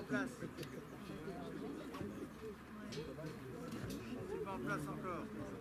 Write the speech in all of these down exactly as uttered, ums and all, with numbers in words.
place. C'est pas en place encore.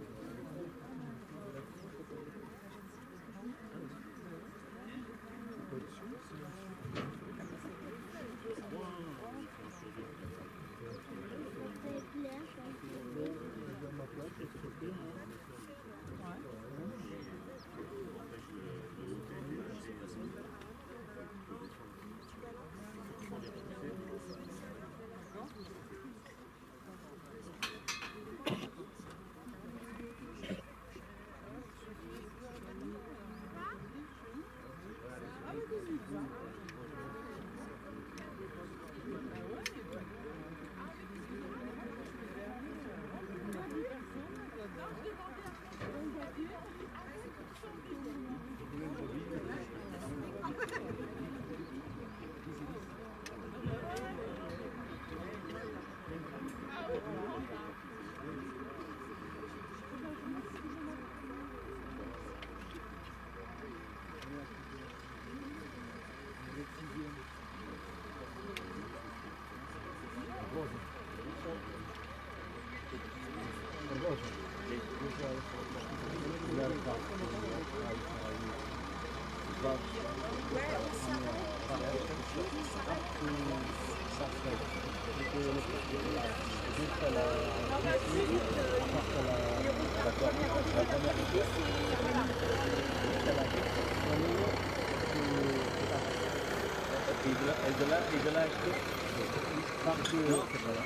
Et de là, et de là, par que... Non, c'est pas là.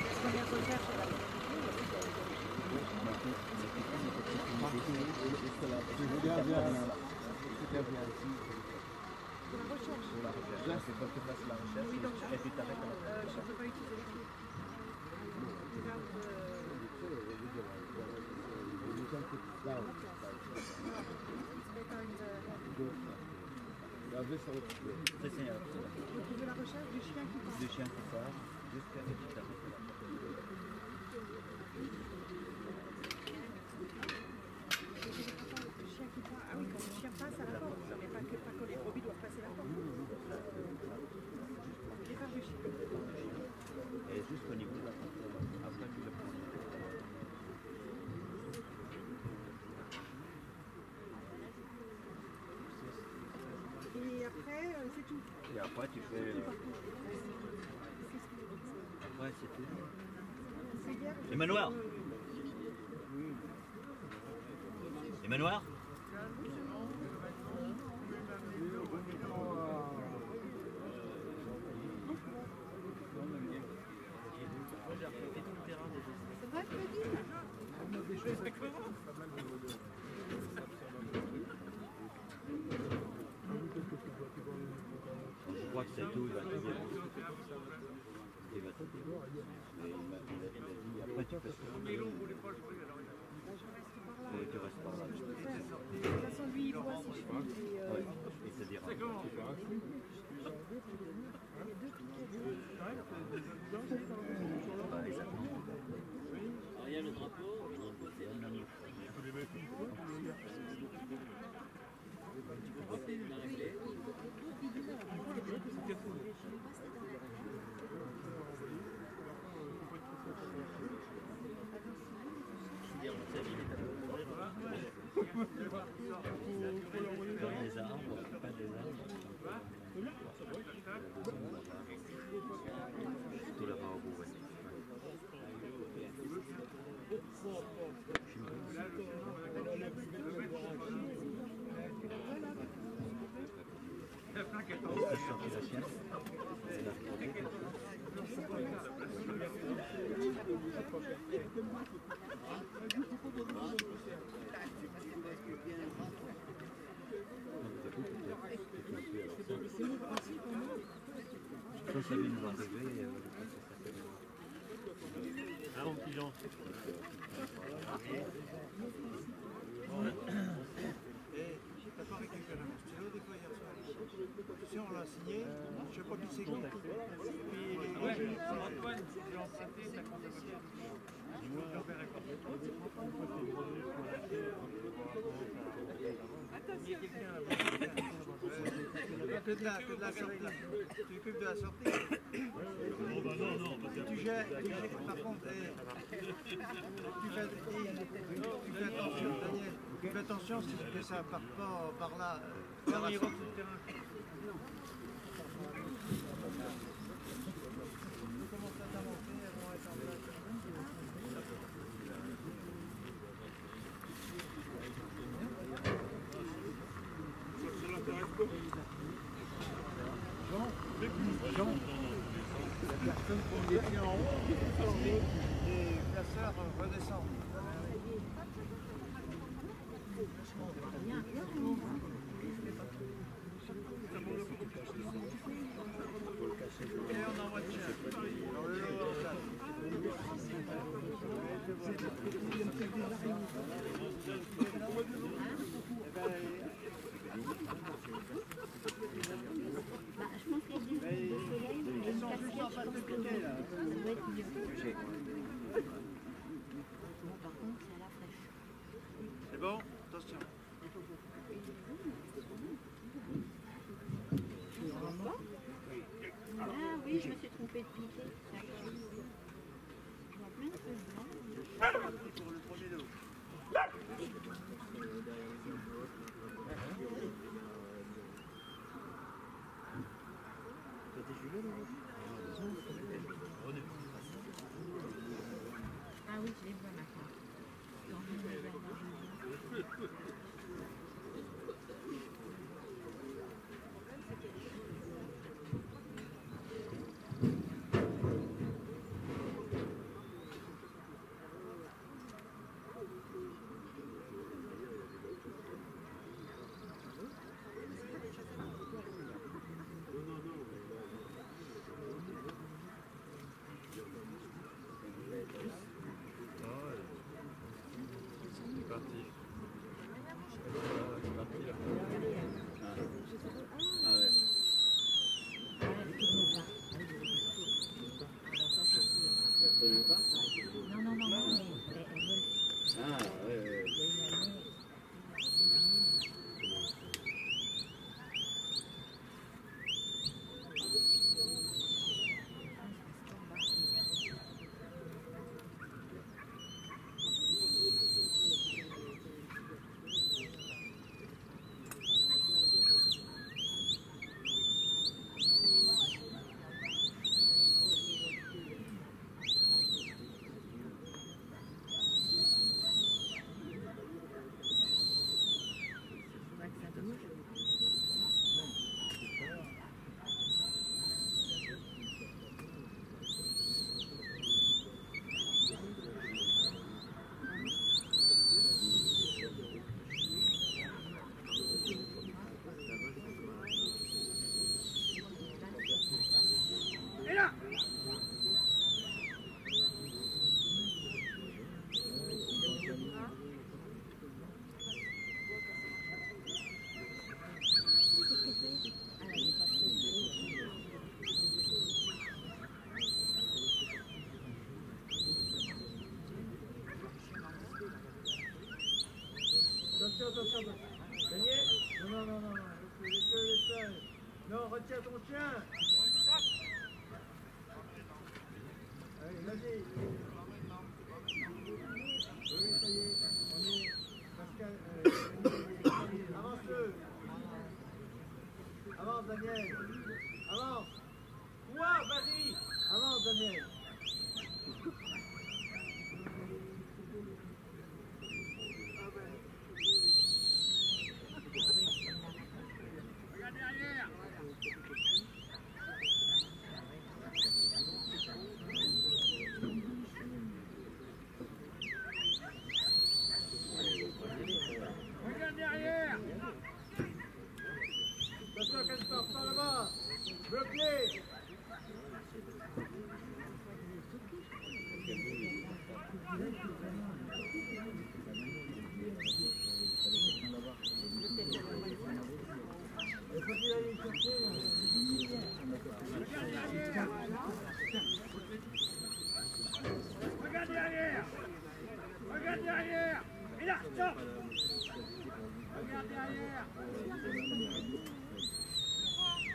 Là, c'est pas que tu fasses la recherche et puis t'arrêtes à la recherche. Je ne peux pas utiliser l'équipe. C'est ça. De la recherche du chien qui part. Du chien qui part, jusqu'à ce que tu t'arrêtes à la le chien qui part. Ah oui, quand le chien passe à la porte. Mais pas que, pas que les brebis doivent passer la porte. Le départ du chien. Et jusqu'au niveau de la porte. Après, tu le prends. Et après, euh, c'est tout. Et après, tu fais... Euh... Après, c'est tout. Les manoirs. Les manoirs. C'est vrai, Claudine? Je crois que c'est tout, il va te dire. Il va te dire. Mais il m'a dit, après tu peux se rendre. Et tu restes par là. De toute façon, lui, il voit si je fais des... Ouais, il te dira. Bah, exactement. Il y a le drapeau. Les arbres, pas des arbres. Tout là-bas au bout, ouais. Ça, ça vient nous arriver. Ah, mon petit Jean. T'as pas récupéré mon stylo des fois hier soir. Si on l'a signé, je sais pas qui c'est qui. Ouais, Antoine, j'ai emprunté sa compte de voiture. Je vous le repérerai pas. Il y a quelqu'un là-bas. Que de la, que de la sortie. Tu t'occupes de la sortie. Oh bah non, non, parce que Tu gères, tu gères, par contre, eh, tu, fais, eh, tu fais attention, Daniel, tu fais attention si que ça part pas par là, euh, vers la sortie. Jean, La personne qui est en haut, les placeurs redescendent. Et on envoie de chien. Dans le lot en place. Bah, je pense qu'il y a des soleil, il y a une casquette, je pense que ça doit être mieux. Bon, par contre, c'est à la fraîche. C'est bon? Attention. Ah oui, je me suis trompée de piquer. Je vois plein de feuilles blanches. Pour le premier lot. Ah oui, je les vois maintenant. Dans une nouvelle journée. c'est parti. C'est parti là. Ah ouais. Elle tourne pas? Non, non, non, non, mais elle, elle vole. Ah ouais, ouais. Il y a une année. Attention, attention. Daniel? Non, non, non, non, non. Laisse-le, laisse-le. Non, retiens ton chien. Allez, vas-y. Oui, ça y est. On est. Pascal. Euh, avance-le. Avance, Daniel. Avance. Quoi? Vas-y. Avance, Daniel. Regarde derrière. Attention qu'elle ne parte pas là-bas. Bloqué. Il faut qu'il aille chercher. Regarde derrière. Regarde derrière. Et là, stop. Regarde derrière.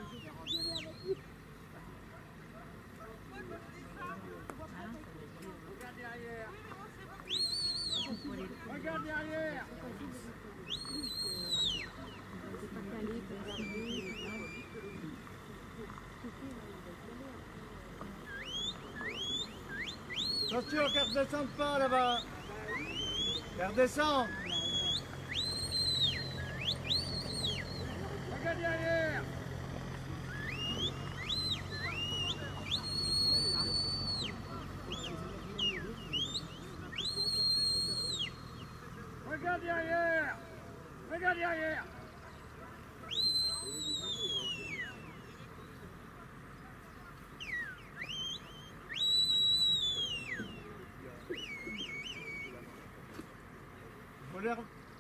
Attention qu'elle ne redescende pas là-bas. Elle redescend. Regarde derrière. Regarde derrière. Regarde derrière. Faut l'air.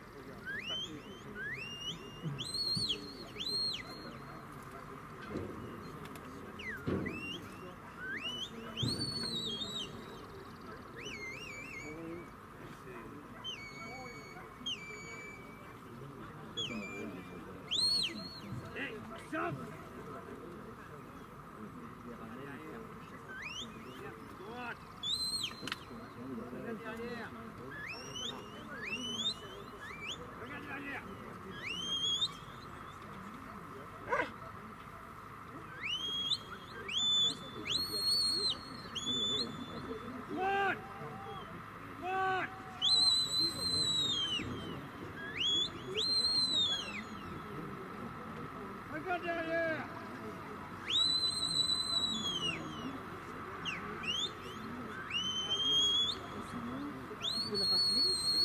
Stop. Droite. Regarde derrière. Regarde derrière. Droite. Droite. Regarde derrière. Tu peux le rappeler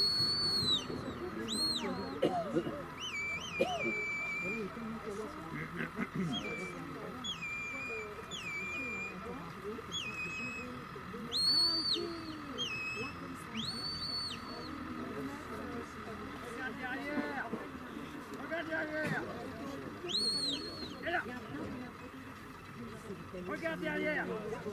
Regarde derrière. Regarde derrière. Et là. Regarde derrière.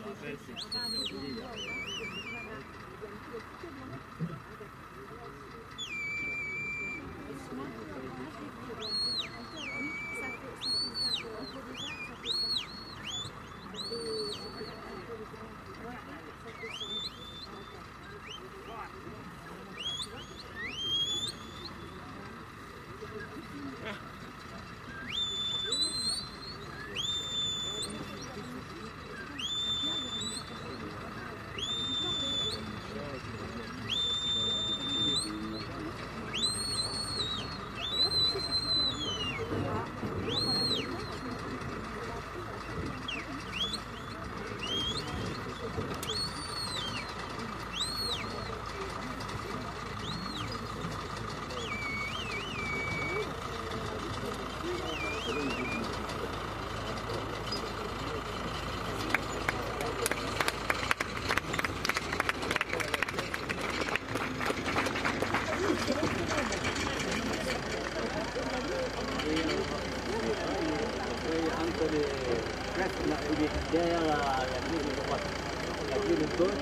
Entre les presque là, il est derrière la, la grille de droite. La grille de gauche.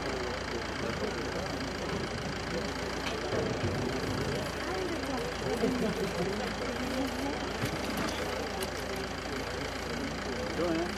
Bon, hein?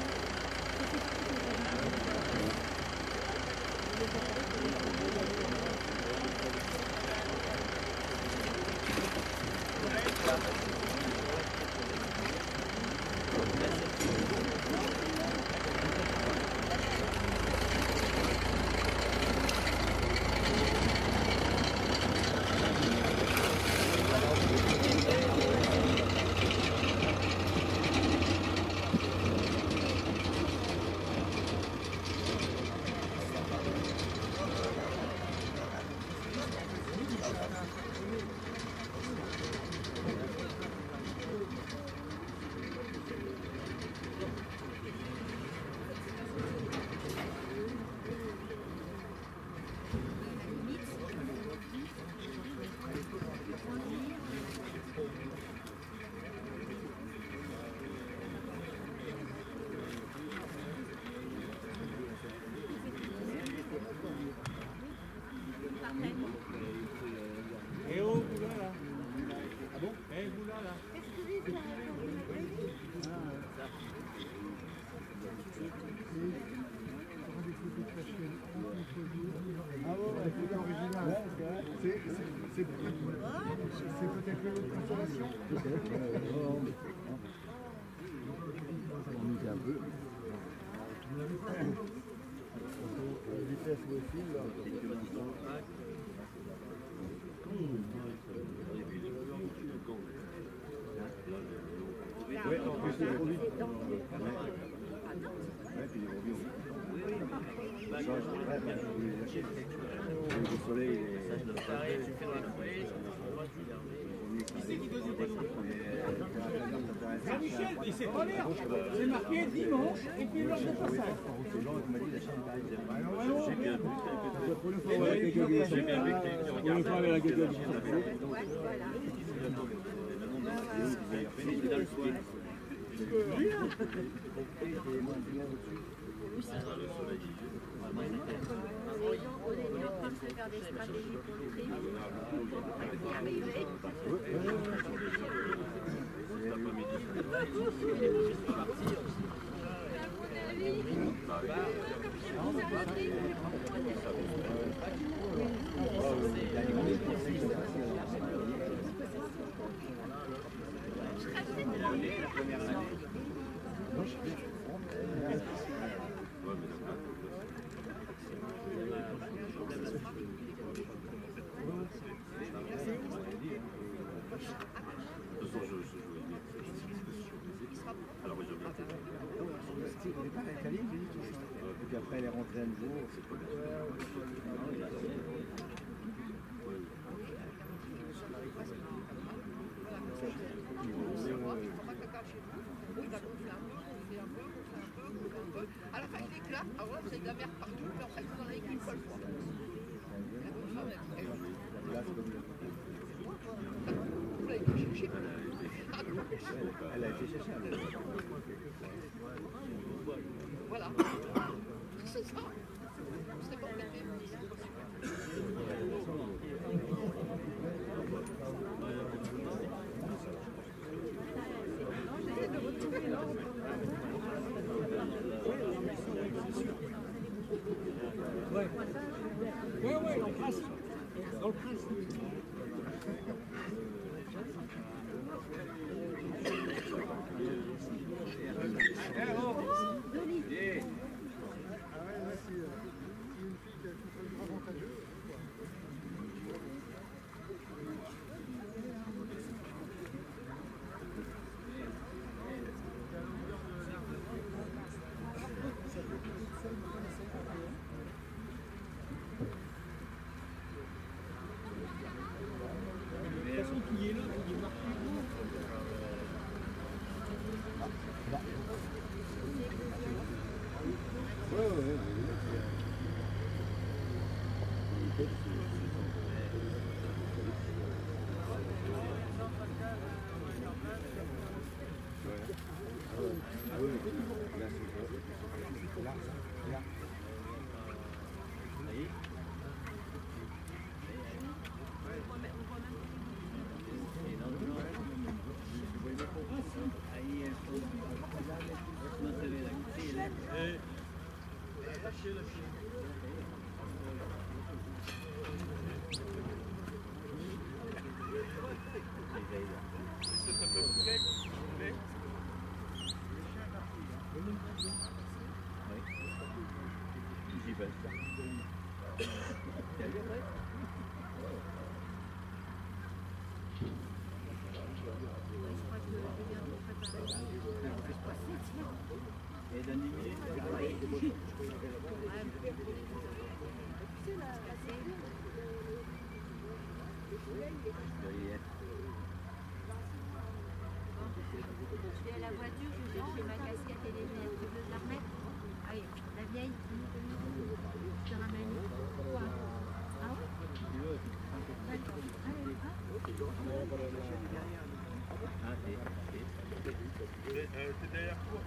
Et oh, vous là, là. Ah bon? Eh, vous là, là. Ah ouais, c'est original. C'est peut-être l'autre consolation. On nous un peu. La vitesse où elle file, là. Ouais, en plus, il est trop vite. Ouais, puis il est trop vite. Change, ouais, ouais, le soleil, il est... Jean-Michel, il s'est pas l'air. C'est marqué dimanche et puis l'heure de passage. C'est Jean qui m'a dit la chaîne parisienne. J'ai bien vu. Pour une fois, avec la gueule. Les gens au départ pensent faire des stratégies pour le tri, pour y arriver. Au départ, elle est allée, j'ai dit tout ça. Et puis après, elle est rentrée un jour. C'est pas bien. À la fin, il éclate. Alors là, c'est de la merde partout. Mais en fait, vous en avez qu'une seule fois. Vous l'avez été chercher. Elle a été chercher. Voilà. C'est ça. C'est pas fait. J'essaie de retrouver l'ordre. Ouais. Ouais, ouais, dans le principe. Dans le principe. Qui est là, qui est marqué. Ouais, ouais, ouais. J'y vais. Et dans dix minutes, Je vais à la voiture, je vais chercher ma casquette et les lunettes. Tu veux la remettre? Allez, la vieille. Je te ramène. Ah oui? D'accord. Allez, hop. ah, t'es derrière toi.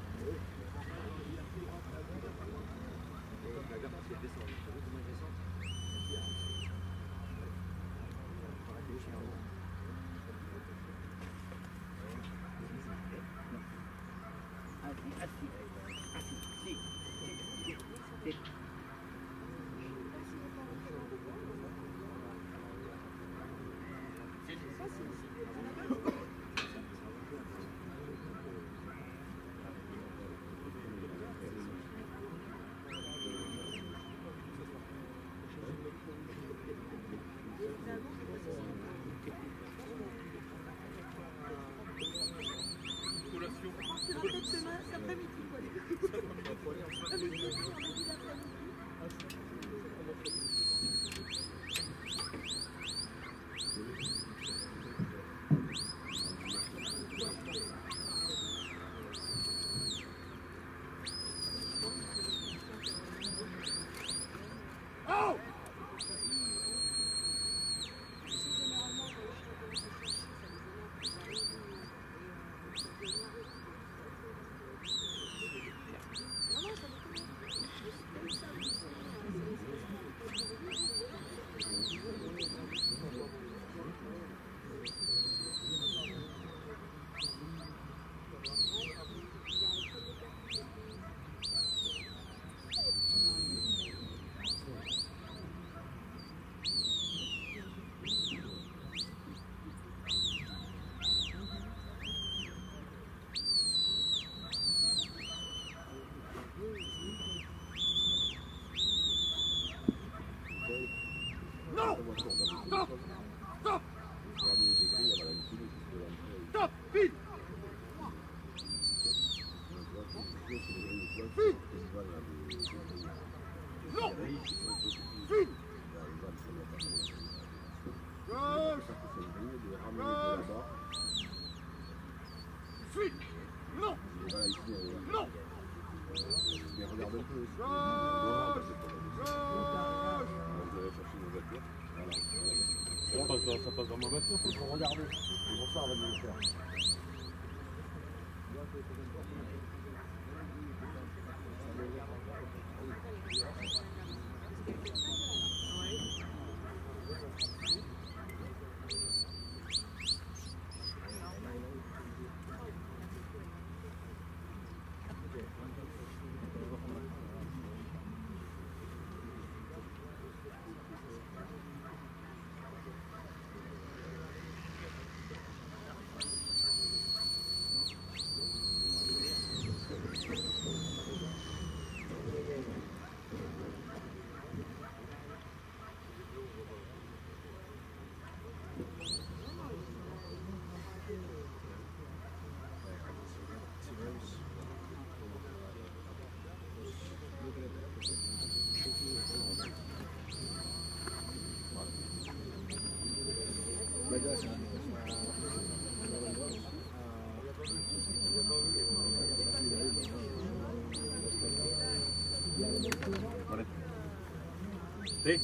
Ça passe dans, ça passe dans ma voiture, il faut regarder. C'est pour ça qu'on va nous le faire. Sí.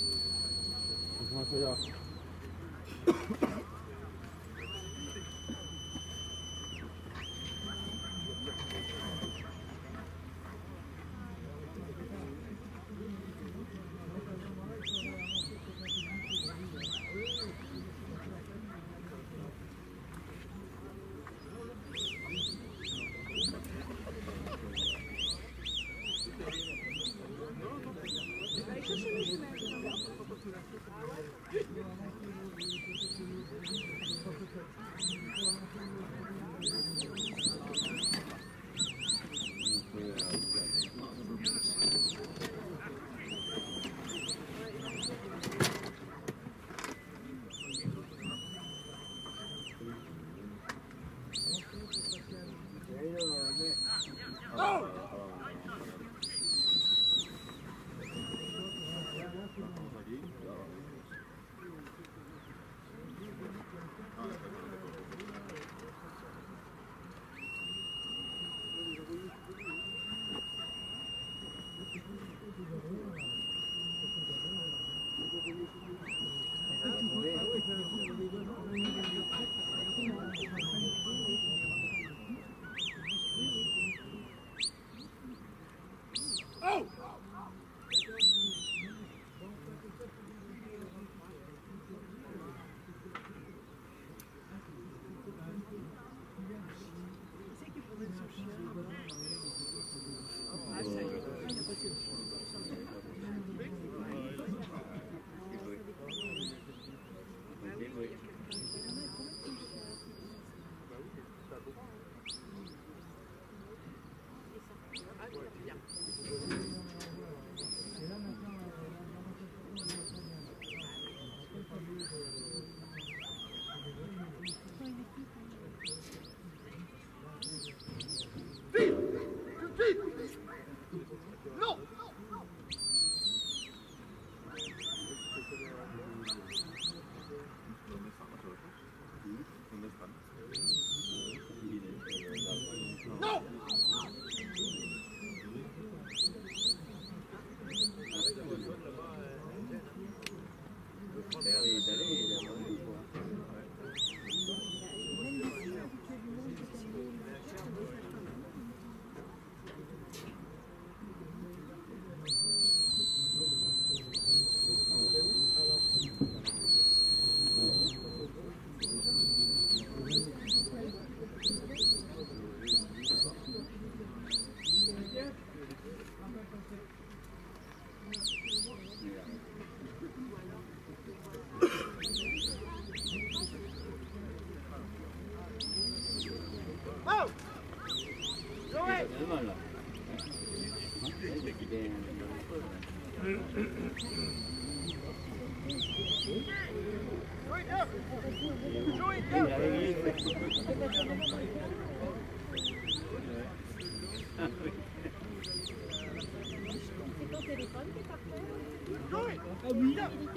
Ah oui.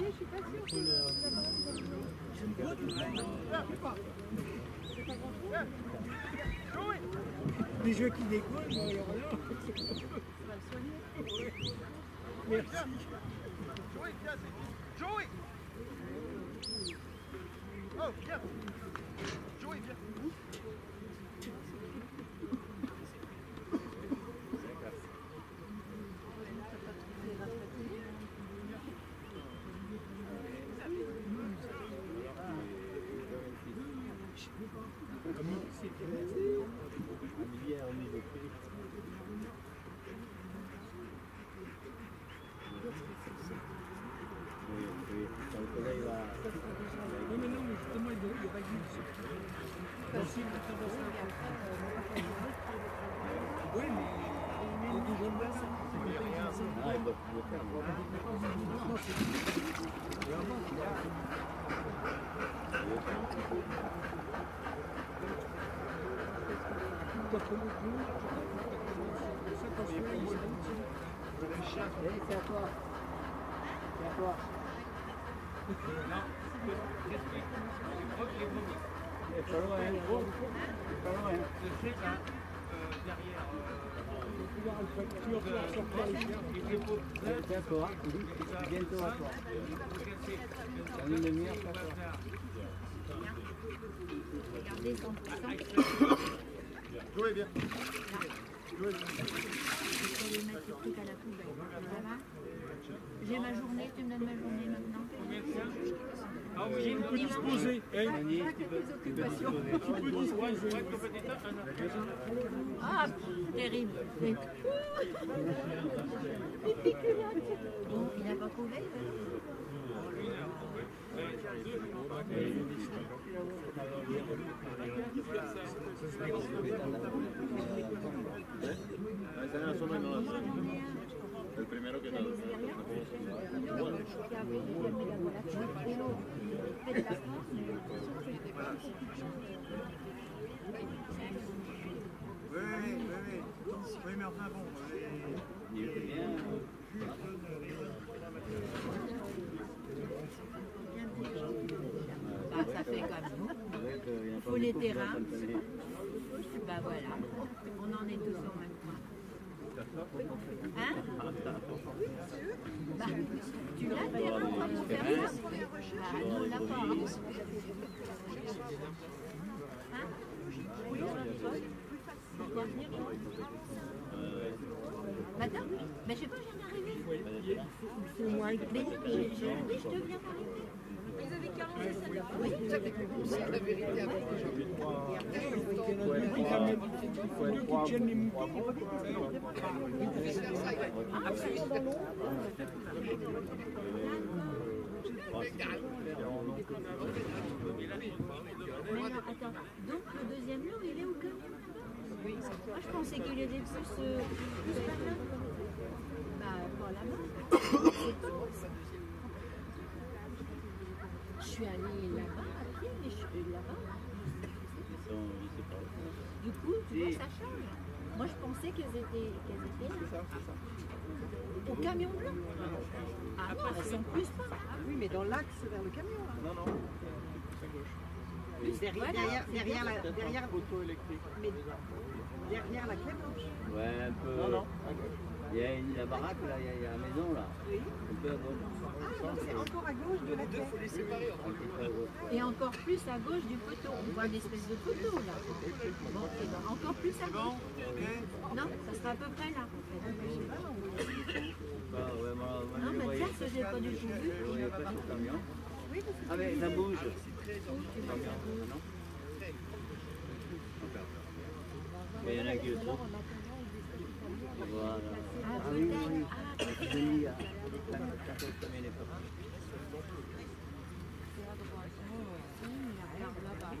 Les jeux qui décollent, alors là. Merci. Joey! Oh, viens! Joey, viens! Non, mais non, mais justement, il y aura une facile de traverser. Oui, mais il y a des jeunes là, ça. Ah, ils doivent le faire. C'est à toi. C'est à toi. C'est pas loin, hein. C'est pas loin. Je sais qu'un derrière. C'est à toi. C'est bientôt à toi. Dans une demi-heure, c'est à toi. Regardez son puissant. Joey, viens! Je vais aller mettre le truc à la poubelle. Ça va? J'ai ma journée, tu me donnes ma journée maintenant. Ah oui, Tu peux disposer. Hein. occupations. Tu peux disposer. Ah, terrible. Mais- Bon, il n'a pas coulé. El primero que nada. Oui, oui, oui, oui. Oui, mais enfin bon, les... Il est bien. Bah, ça fait comme nous. Il Faut les terrains. Bah voilà, on en est tous au même point. Hein? Bah, tu l'as le terrain pour faire ça? Bah, nous on l'a pas. Hein? Hein? Attends, mais je sais pas, je viens d'arriver. Mais je, je, je, oui, je te viens d'arriver. Ils avaient quarante celle-là. Oui, C'est la vérité avec les gens. Il faut qui tiennent les moutons. Mais non, attends. Donc le deuxième lot, il est au camion là-bas? Oui, moi je pensais qu'il était plus, euh, plus par là. Bah, pas là-bas. Je suis allée là-bas à pied, mais je suis là-bas. Du coup, tu vois, ça change. Moi je pensais qu'elles étaient, qu'elles étaient là. Au camion blanc. Ah non, elles sont plus pas. Oui, mais dans l'axe vers le camion. Là. Non, non. Plus Derrière, voilà, derrière, c'est derrière, bien. la, derrière, Auto électrique. mais derrière la clé blanche. Ouais, un peu. Non, non. Il y a une, la baraque là, il y a, il y a la maison là. Oui. Un peu à gauche. Ah, donc c'est encore à gauche de la clé. faut les séparer. Un petit peu à gauche. Et encore plus à gauche du poteau. On voit une espèce de poteau là. Bon, et ben encore plus à Bon, gauche. ok. Non, ça sera à peu près là. Bah, ouais, moi, moi, Non, je mais voyais tiens, ce j'ai pas du tout vu. je voyais pas ce camion. Oui, parce que Ah, mais ça bouge. Non. Mais il y en a qui le trouvent. Voilà. Ah, Ah oui, oui, oui. peut-être. Ah, Je dis, ah, quand quand le camion est parti. regarde là-bas.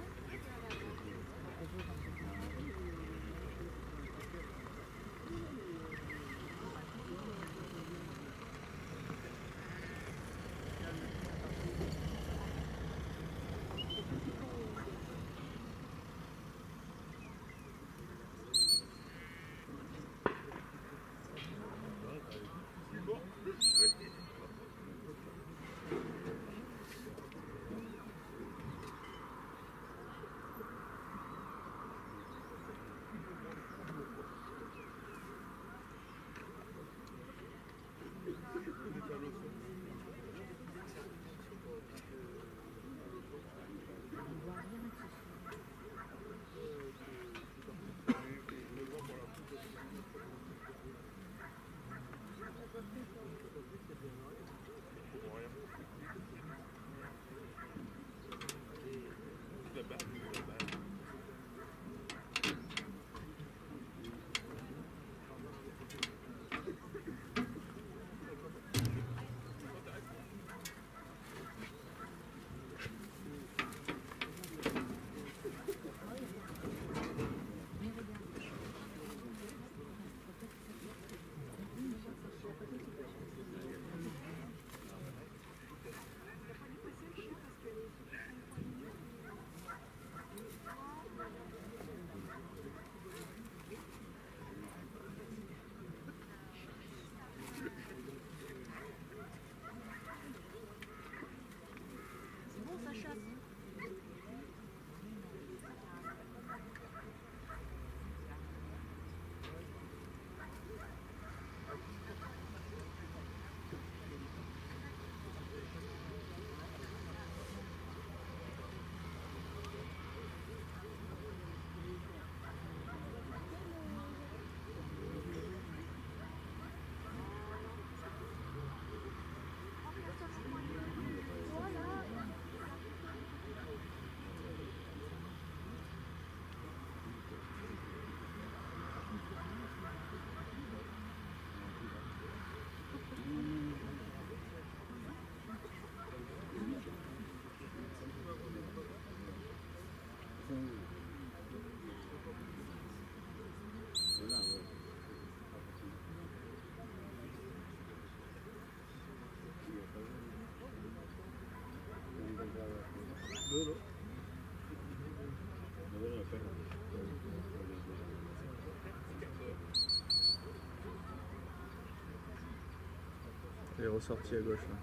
est ressorti à gauche. Là.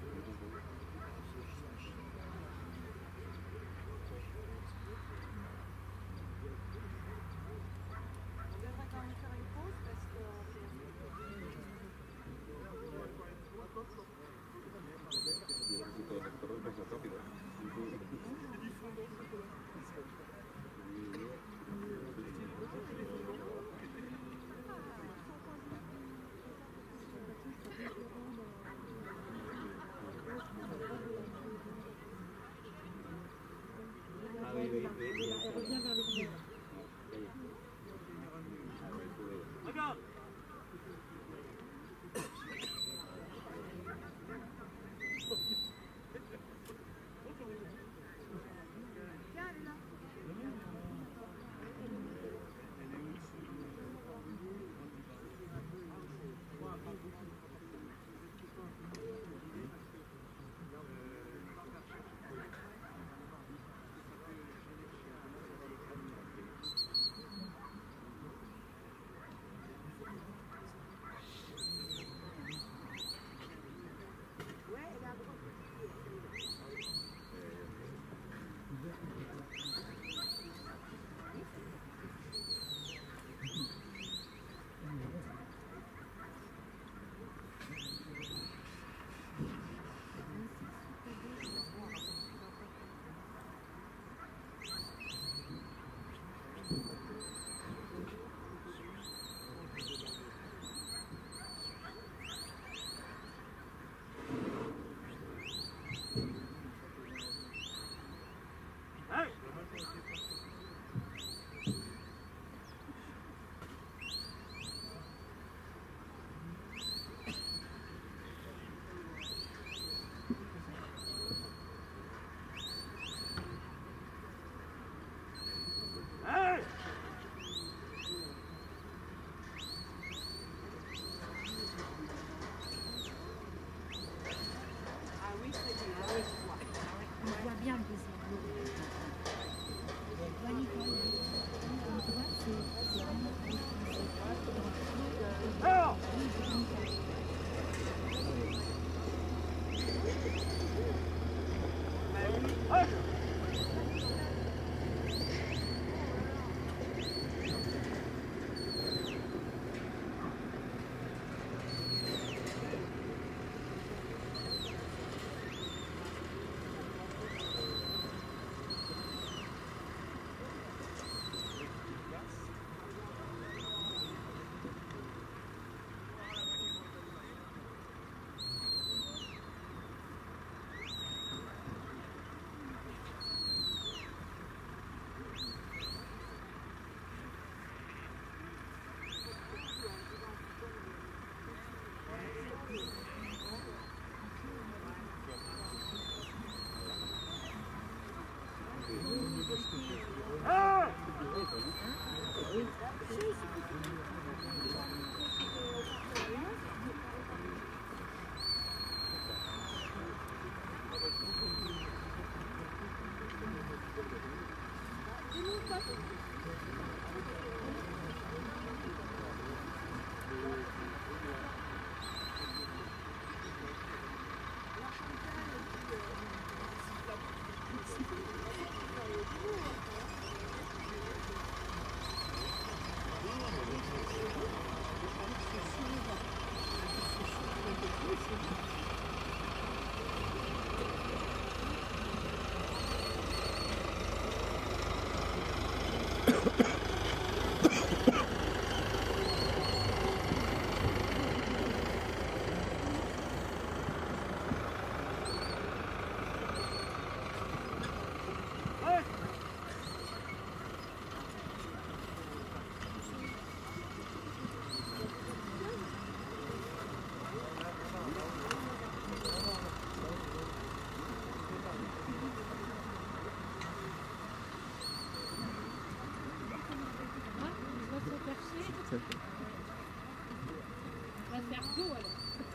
On va faire go alors.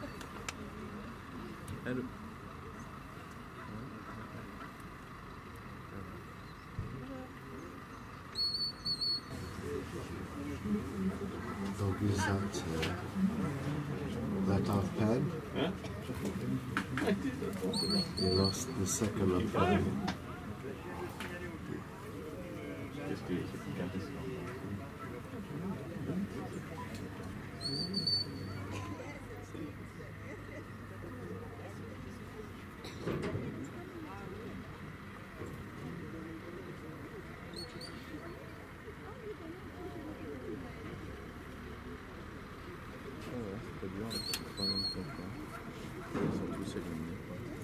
Allô. Donc is that uh, that half pad? Hein? Et alors, le sac à main. Qu'est-ce que c'est intéressant? C'est bien, c'est pas même temps. Ils sont tous éliminés.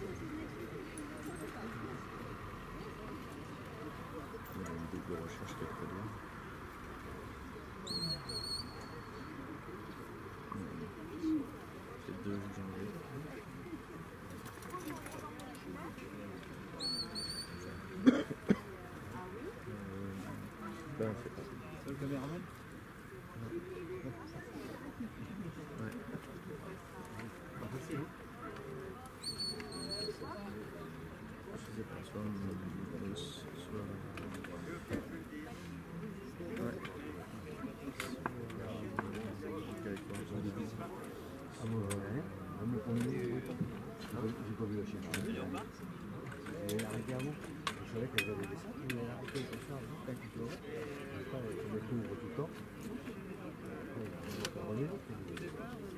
Il y a une double recherche qui est très bien. C'est deux janvier. Ben, c'est pas. C'est le caméraman? Soit une hausse, soit... Ouais. Ah bon, ouais. Même le premier, j'ai pas vu la chaîne. J'ai arrêté avant. Je savais qu'elle avait des sacs, mais elle a arrêté comme ça, quand tu pleurais. Après, elle couvre tout le temps. Après, elle revient.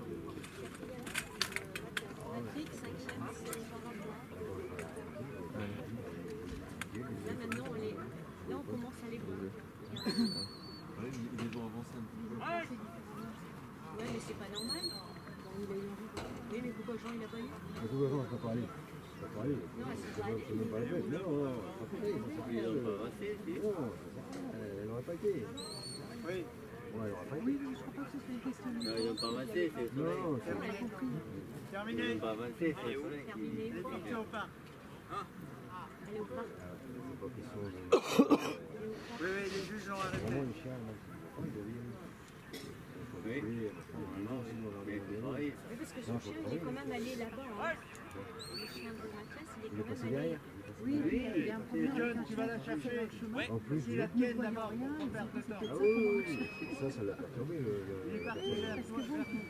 Là maintenant on les... Là on commence à les voir. Ouais, ils ont avancé un petit peu. Ouais mais c'est pas normal. Bon, il a eu envie. Oui mais pourquoi Jean il a pas eu? Mais pourquoi Jean n'a pas parlé? Il n'a pas parlé. Non, c'est pas allé. C'est même pas la peine. Non, non, non, pas parlé. Ils n'ont pas avancé, si. Non, elle n'aurait pas été. Oui. Ouais, elle n'aurait pas été. Non, ils n'ont pas avancé, c'est le soleil. Non, c'est Ils Terminé. n'ont pas avancé, c'est le soleil. Terminé. Les pictures au parc. Allez au parc. c'est pas question de... Oui, oui, les juges ont arrêté. Vraiment, les chiens, là, c'est pas de Oui. Non, mais il faut travailler. Oui parce que son chien il est quand même allé là-bas. Hein. Le chien de ma classe il est Il est quand passé même allé. derrière. Oui, il y a un problème. John, tu vas la chercher. En plus, Si la tienne d'abord, on perd de temps. ah oui, oui, oui. Ça, ça l'a perturbé. Le, le, Il est parti vers toi.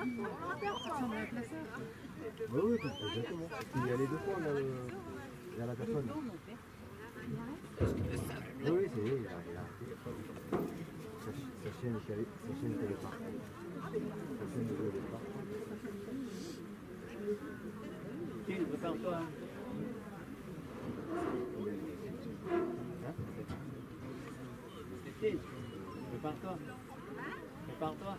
oui, oui, exactement. Il y allait deux fois là, euh, vers la personne. Oui, oui, c'est lui, il a, il a arrêté. Sa, sa chienne est allée, sa chienne est allée pas. Sa chienne est allée pas. Tiens, prépare-toi. Tiens, prépare-toi. Prépare-toi.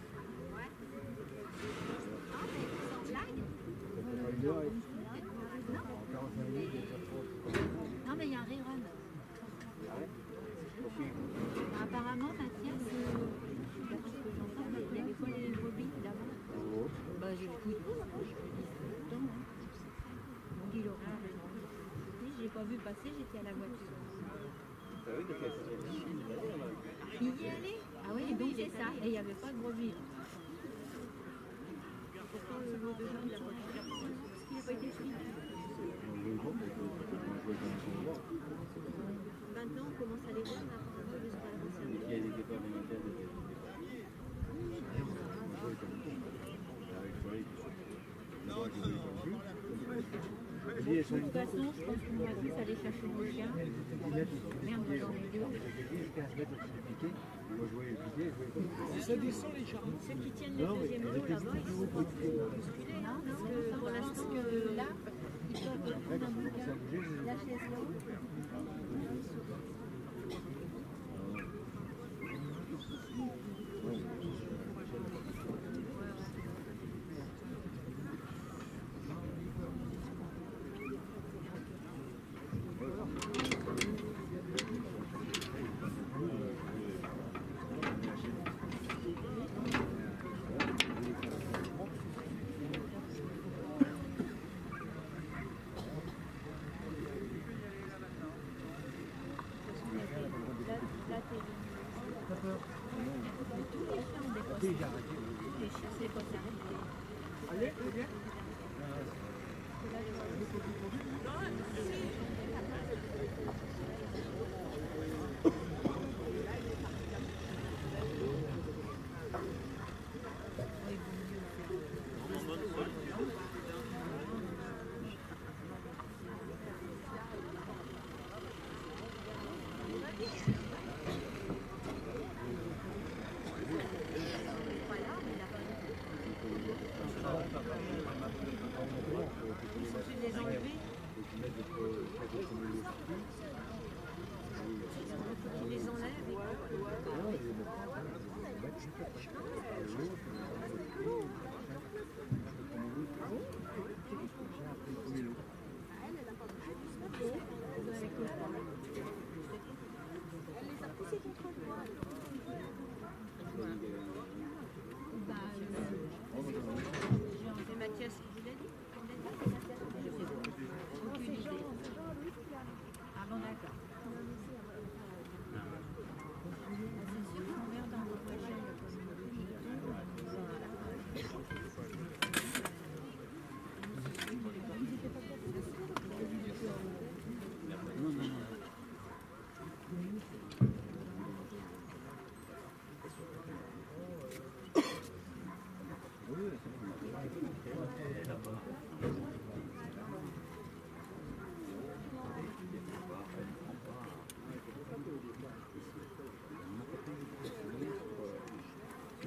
Une heure et quarante-cinq minutes, il y a pas trop. Non mais il y a un rerun. Ah ouais? Apparemment Mathias, euh, d'après ce que j'entends, il y avait quoi les brebis là-bas? Bah j'ai écouté. On dit Laurent. Oui, j'ai pas vu passer, j'étais à la voiture. Ah oui, parce que c'est la Chine, là. Il y est allé? Ah oui, donc c'est ça. Et il n'y avait pas de brebis. Pourtant le mot de Jean, il a pas été parce qu'il n'a pas été pris. Maintenant on commence à les voir, apparemment jusqu'à la concerne. Il y a des départs alimentaires de départ. De toute façon, je pense qu'on va tous aller chercher nos chiens. Merde, j'en ai deux. Ça descend les chars. Ceux qui tiennent le deuxième lot là-bas, ils sont pas bousculés, non? Parce que pour l'instant, euh, là, ils peuvent prendre un bouquin, la chaise là.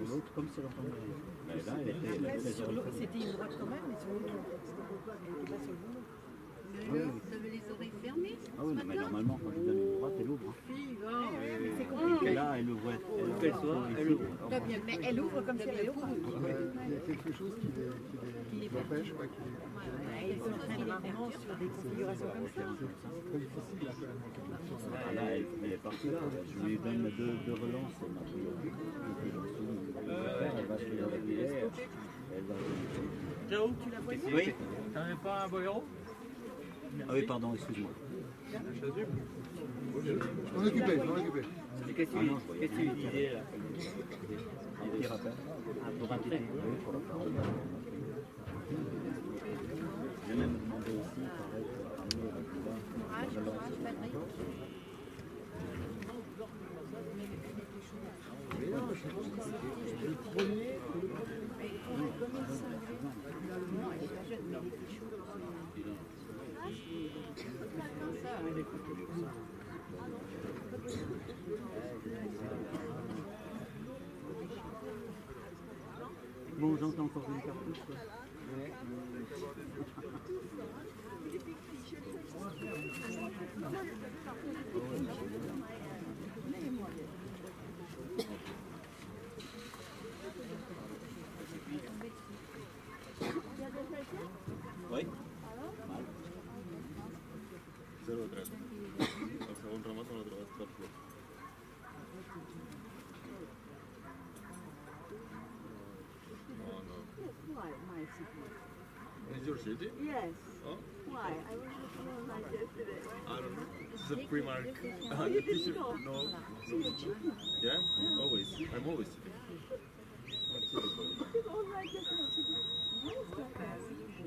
l'autre comme c'est l'entendre. Mais là, elle était. Elle avait Sur l'autre, c'était une droite quand même, mais sur l'autre, elle n'était pas sur le boulot. Vous avez les oreilles fermées Ah oui, mais normalement, quand je donne une droite, elle ouvre. C'est Et compliqué. là, elle ouvre. Elle Qu'elle soit, elle ouvre. Très bien, mais elle ouvre comme si elle avait ouvert. Il y a quelque chose qui les, qui les, qui les empêche, ouais, qui les, Ils s'entraînent rarement sur des configurations comme ça. c'est très difficile là, quand même. Ah, là, elle, elle est partie là. Je lui donne deux, deux relances, elle m'a priori. Et puis je me suis dit, elle va faire, elle va se faire avec l'air. Elle va. Ciao. Tu la voyais? Oui. T'en as pas un boléro? Ah oui, pardon, excuse-moi. Je m'en occupais, je m'en occupais. Qu'est-ce que Ah non, je voyais tu disais là? Un petit rappel. Pour un trait. Oui, pour la parole. J'ai même demandé aussi, pareil, pour ramener la Courage, courage, Patrick. Mais non, je pense que c'est le premier. Bon, j'entends encore une cartouche. Quoi. Oui. cero tres. El segon remat no l'ha trobat per flor. No, no. Why, my city? Is your city? Yes. Oh, Why? I was looking online yesterday. I don't know. This is a Primark. Ah, the t-shirt. No. Yeah? Always. I'm always sitting. Not city boy. Online yesterday. Where is that guy?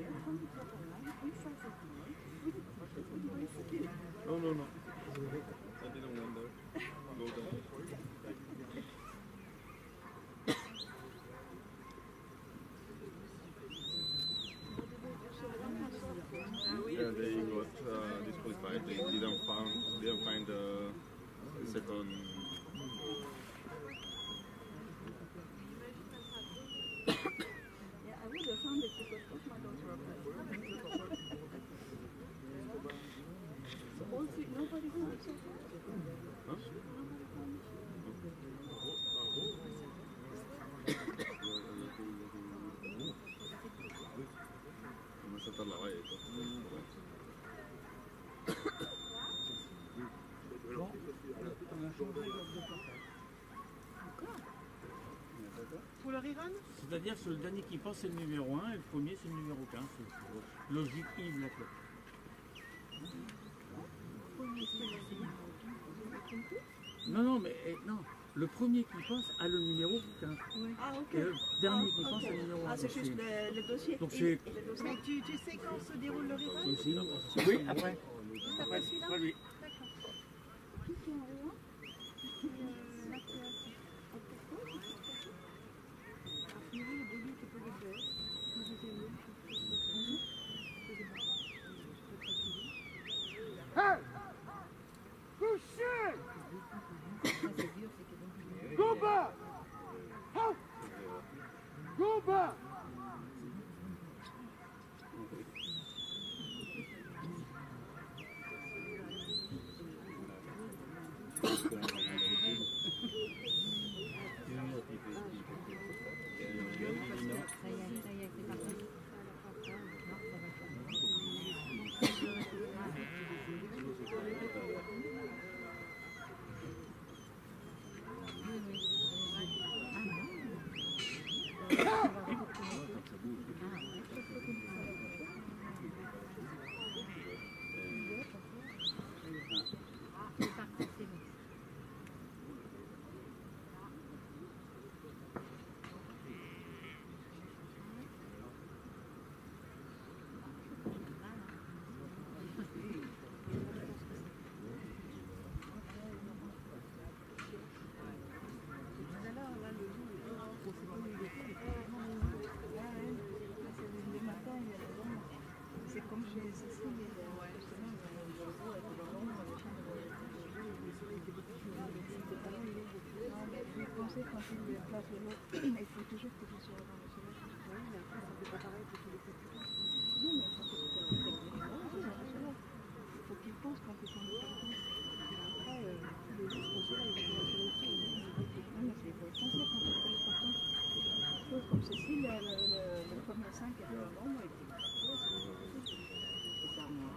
No, no, no. I didn't went there. Go there. Yeah, they got uh, disqualified. They didn't find didn't find the second. Yeah, I would have found it because both my dogs were up there. So all three, nobody found it so far? Huh? Come è stata la vaeta? Pour le rerun? C'est-à-dire que le dernier qui passe c'est le numéro un et le premier c'est le numéro quinze. C'est logique, Yves Lacroix. Non, non, mais eh, non. Le premier qui passe a le numéro quinze. Ah, ok. Et le dernier qui Ah, passe ok. a le numéro un. Ah, c'est juste le, le dossier. Donc Et- c'est- et le dossier. Mais tu, tu sais quand se déroule le rerun? C'est ici. Oui, après. Juste après celui-là? Après lui. Hey! Boucher! Go back! Help! Go back! Ça y est, ça y est, c'est parti. C'est parti, c'est bon. Alors là, le jour, quand tu le places de l'autre, il faut toujours que tu sois dans le soleil. Oui, mais après, ça ne fait pas pareil pour tous les petits. Non, mais ça fait super bien. Il faut qu'ils pensent quand ils font le parcours. Après, euh, les autres, quand c'est là, ils vont sur le tour. Non, mais c'est pour penser quand tu fais le parcours. Comme Cécile, le, le, le, le premier cinq, elle a bon, moi, il était parcours. C'est ça, moi.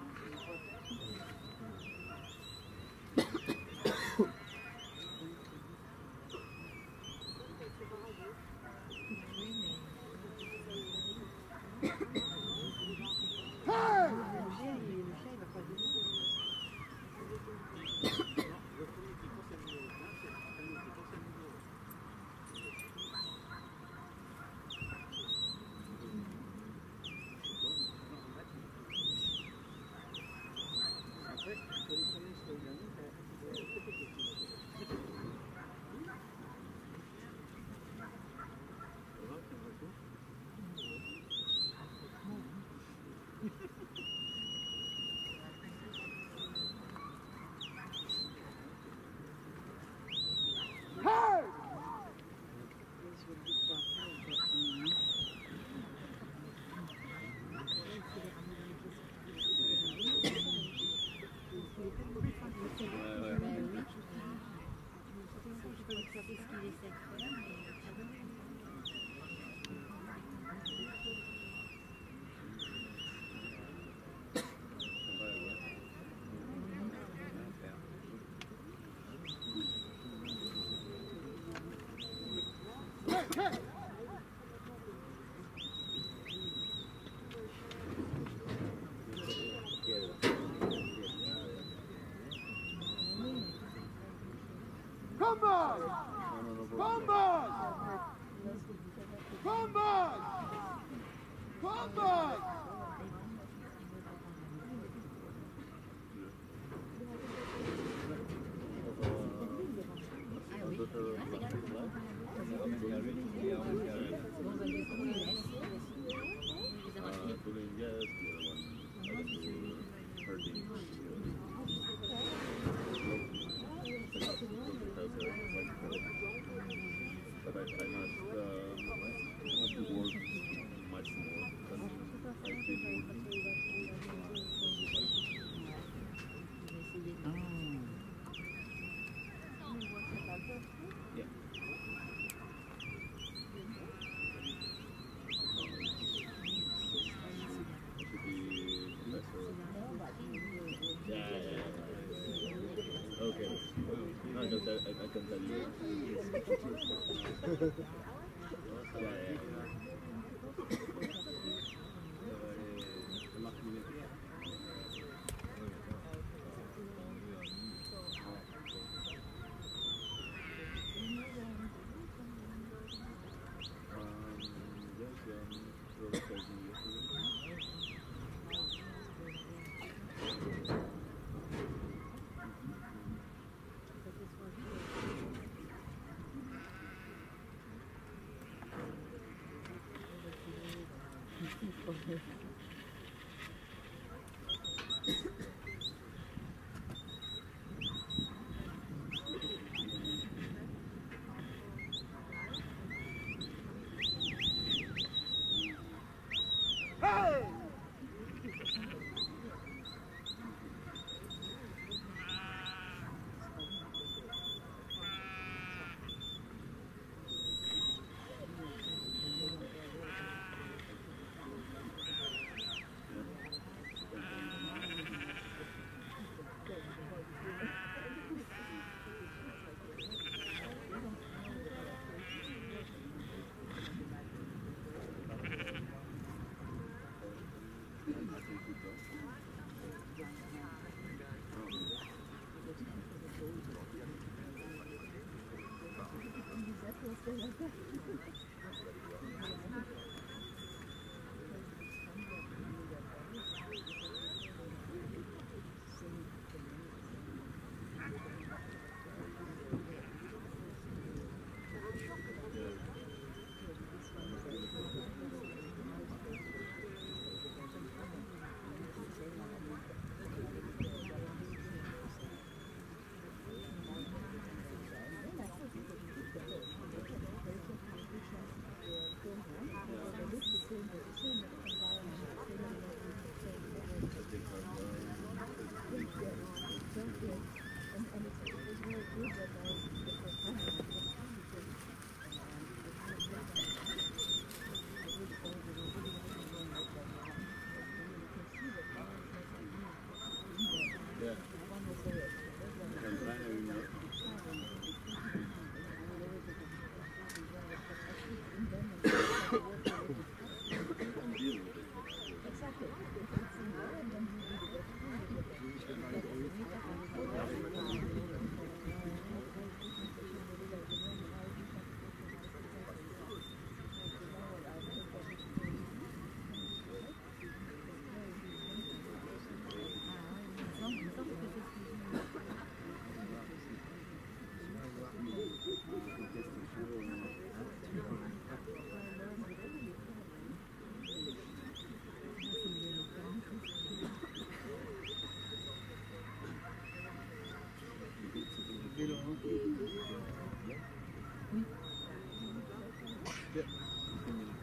Yeah. fifteen minutes.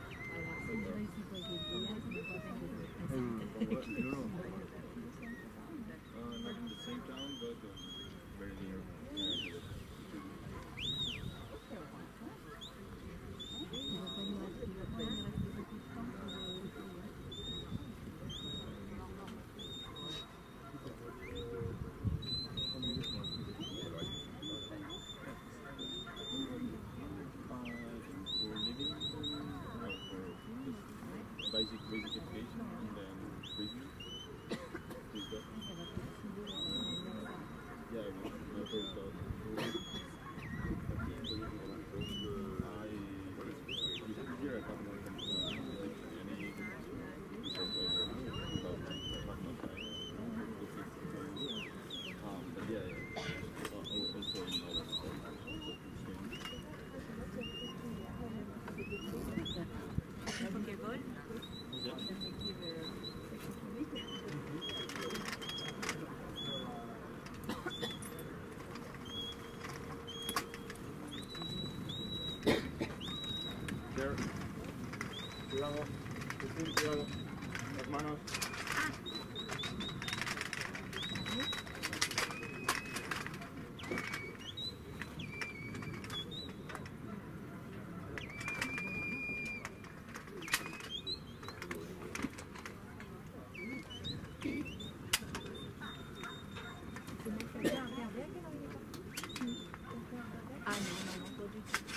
No, no. Uh, not in the same town, but uh, very near. Basic, basic education and then prison. Yeah, my first dog. I used to hear a couple of them any because I have no time. Um, but yeah, yeah. Uh, also in other Pokéball. There. Cuidado. Cuidado. Las manos. Ah non, non, non, pas du tout.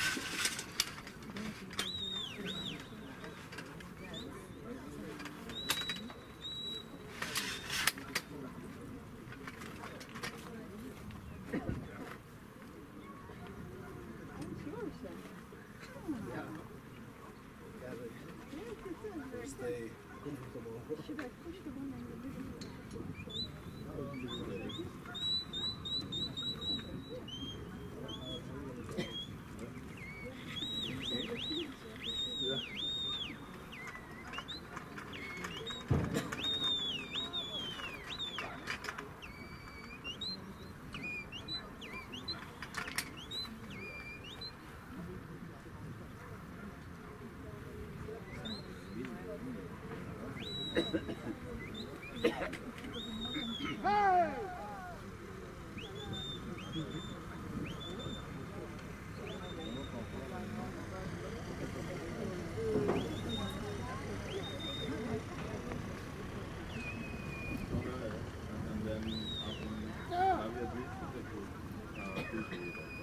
Stay. And then after have you agreed to the group? Uh, appreciate that.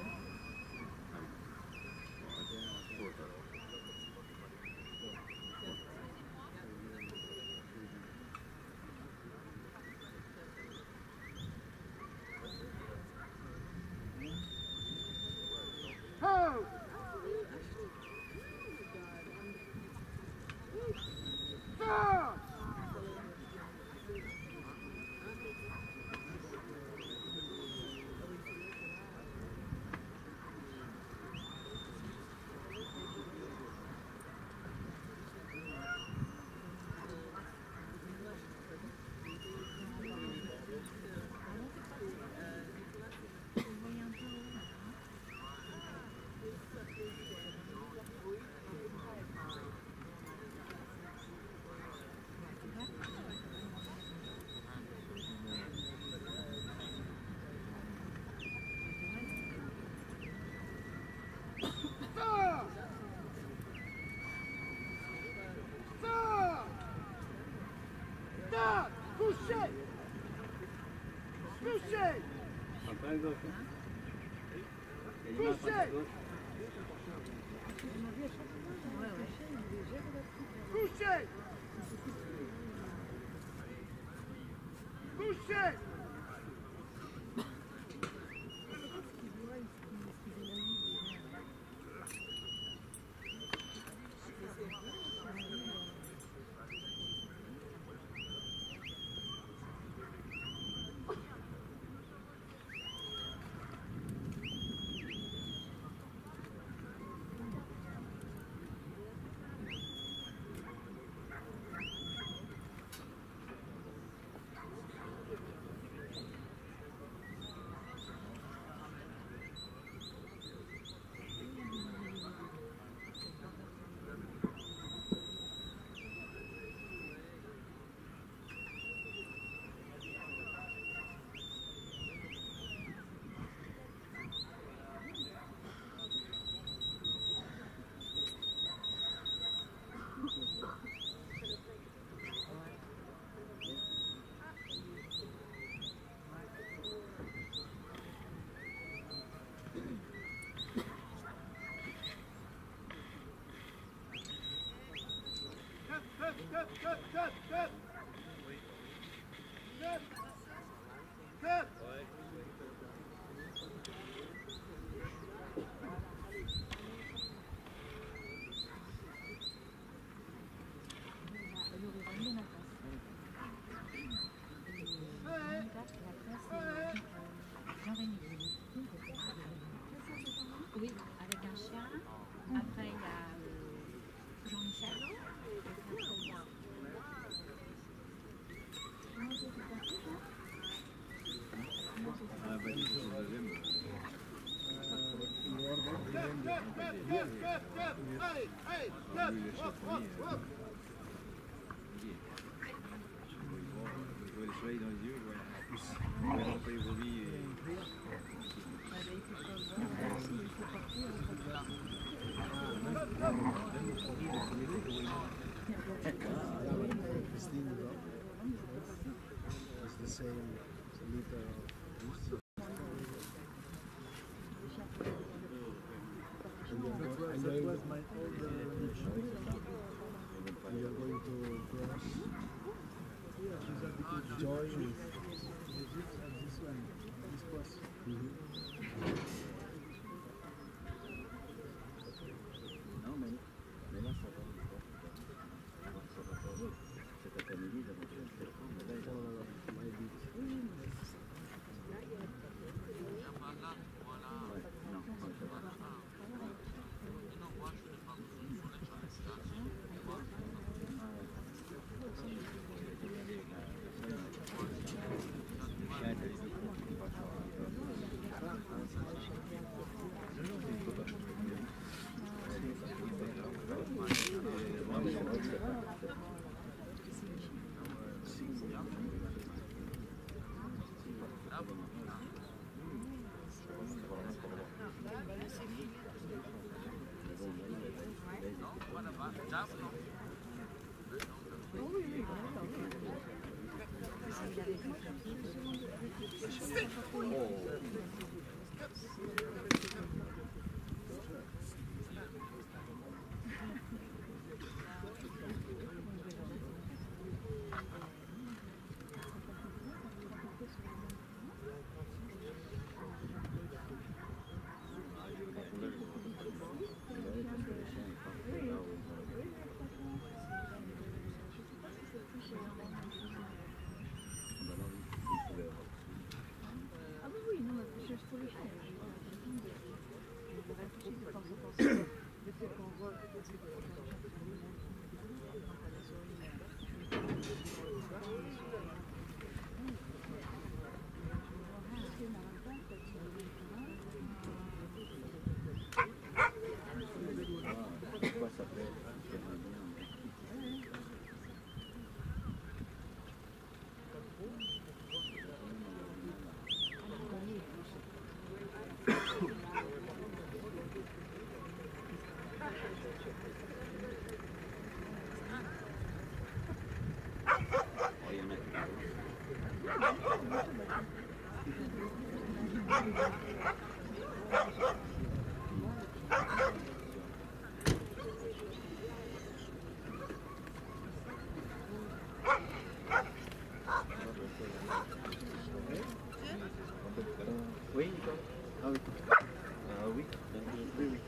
Oui, avec un chien. Après, il y a euh, Jean-Michel. Ah, bah, du coup, c'est le deuxième. Lui, le chiffonnier, euh, il voit le soleil dans les yeux, il voit la pousse. Il voit pas les brebis et... It's the same liter of juice. And that was my older we are going to cross joy with this one, this cross. Non, mais, mais là, ça va. Ça va pas. Cet après-midi, d'aventure, je fais le temps, mais là, il va avoir my beat. Ouais, non, ouais, ça va. Oui, Nicole. Ah oui. Ah oui. Oui, oui.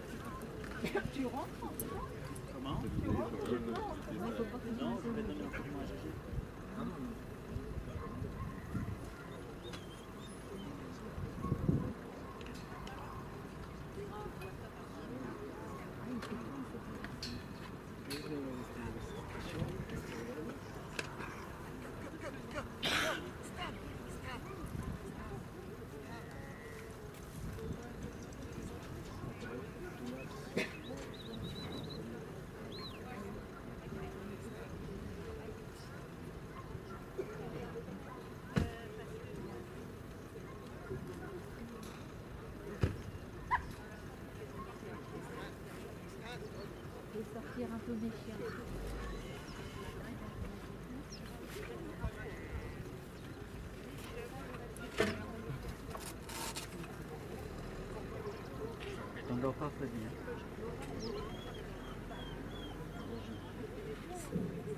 Tu rentres? Comment? Non, je vais donner un peu moins à chercher. Sortir un peu des chiens. Je t'endors pas, Freddy. Hein.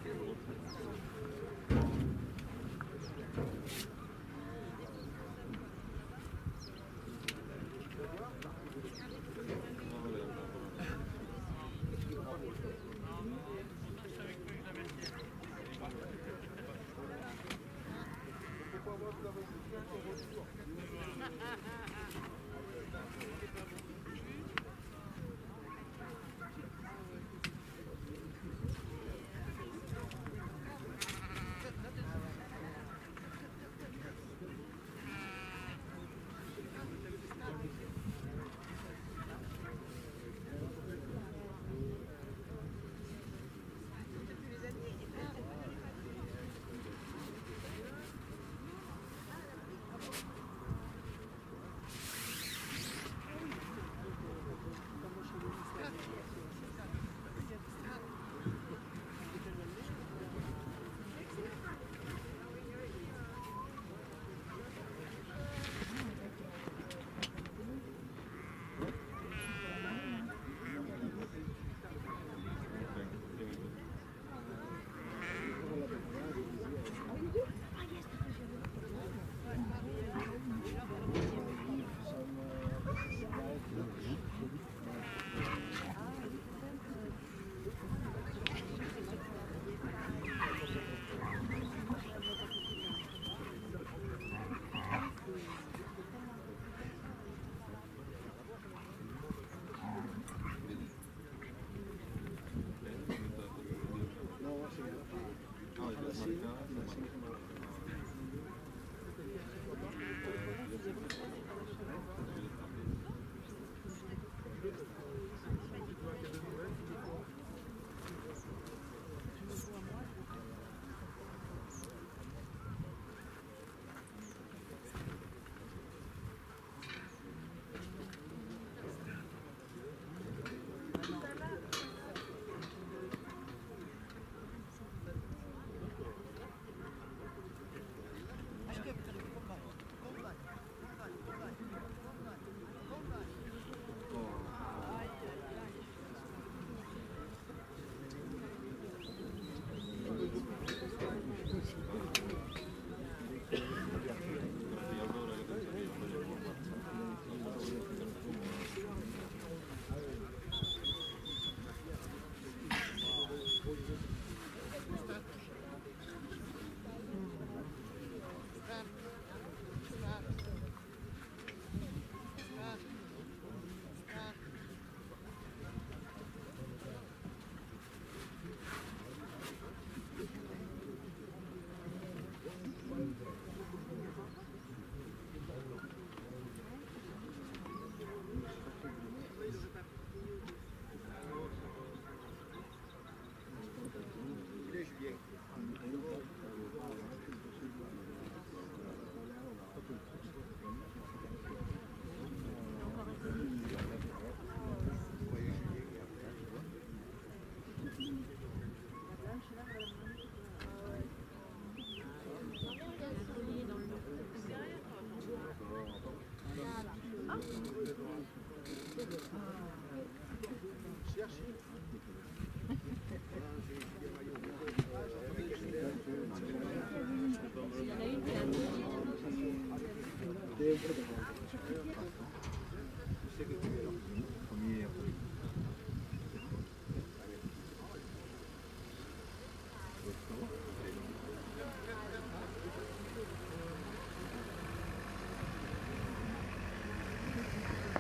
Thank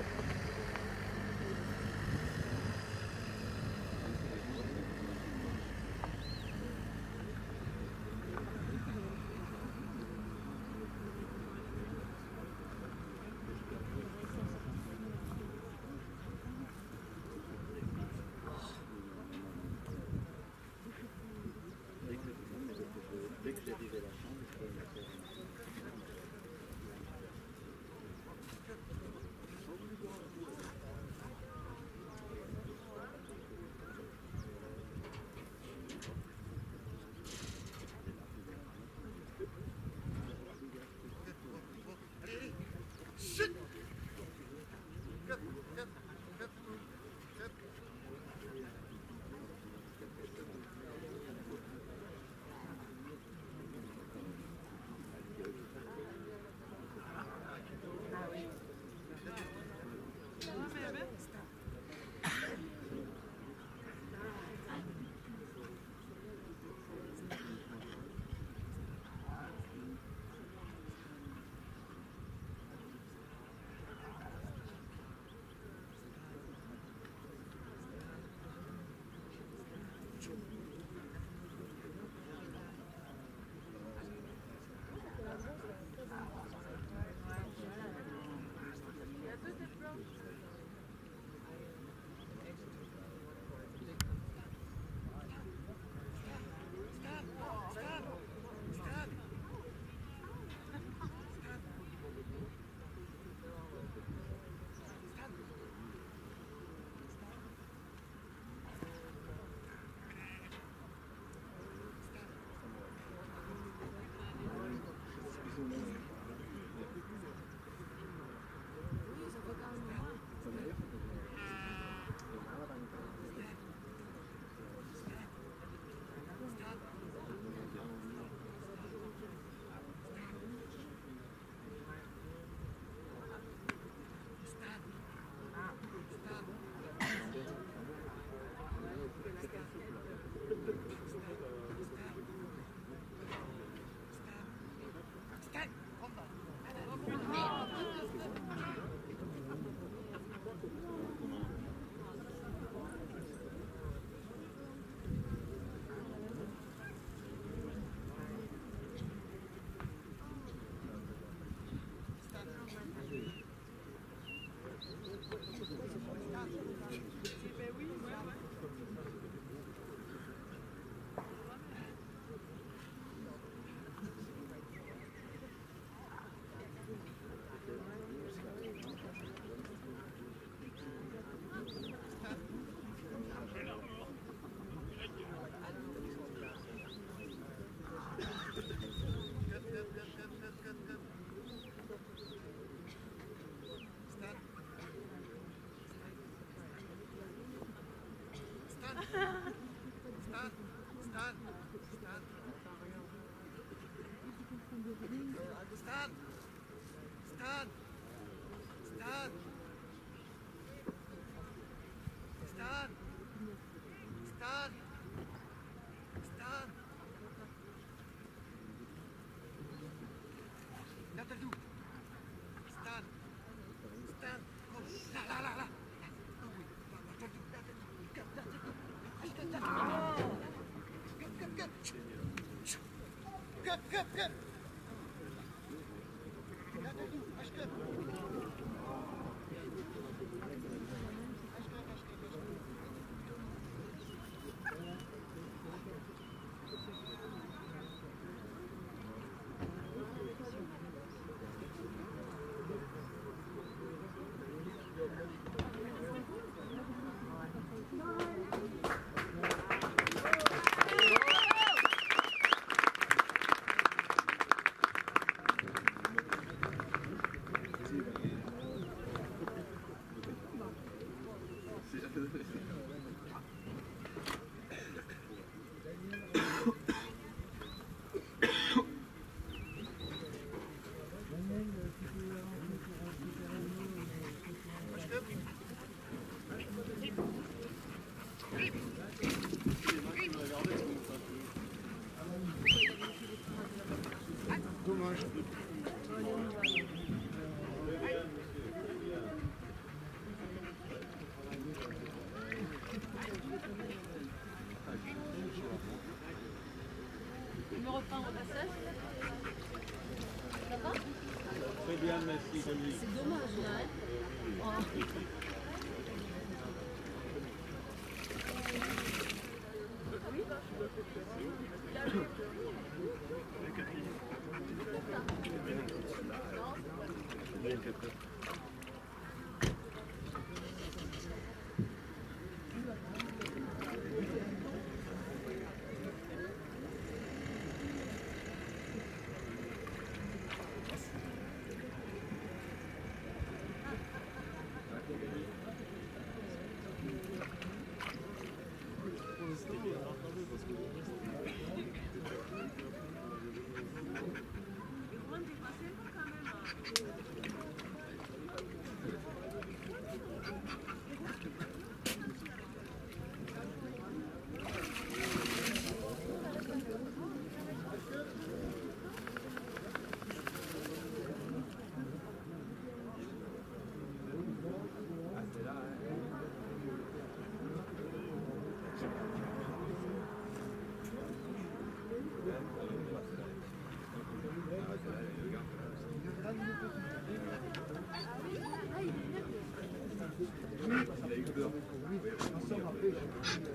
C'est dommage, là. Oh. Après, je suis,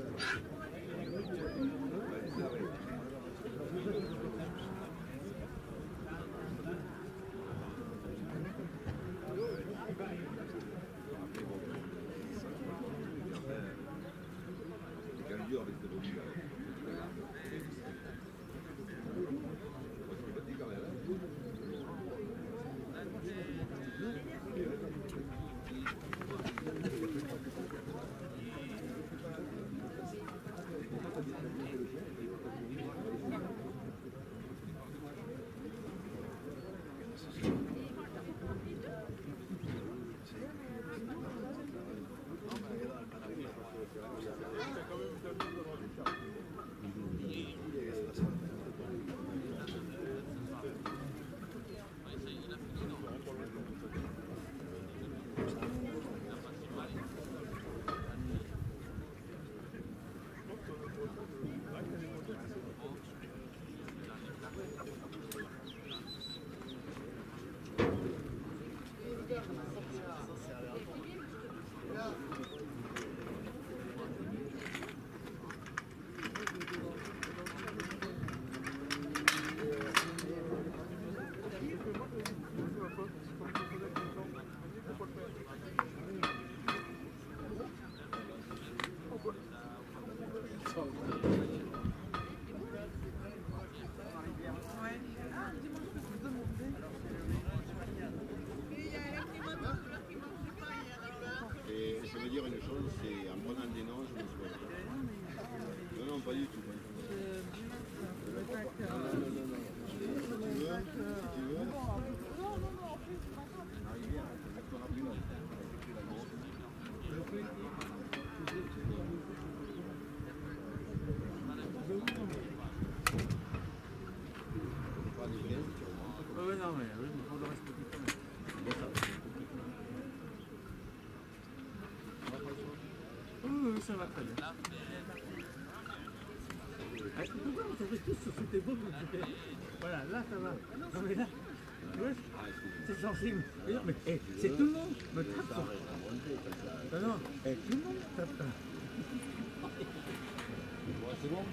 Et je veux dire une chose, c'est en prenant des noms, je me souviens. Non, non, pas du tout. Non, non, non, non. Si tu veux, si tu veux. Oui, non, mais oui, il faut le respecter quand même. Oui, oui, ça va très bien. Ah, tu peux voir, on tous sur tes beaux. Voilà, là ça va. Non mais là, ouais, c'est sensible. Mais non, mais hey, c'est tout le monde me tape. Non, non, hey, tout le monde tape. C'est bon?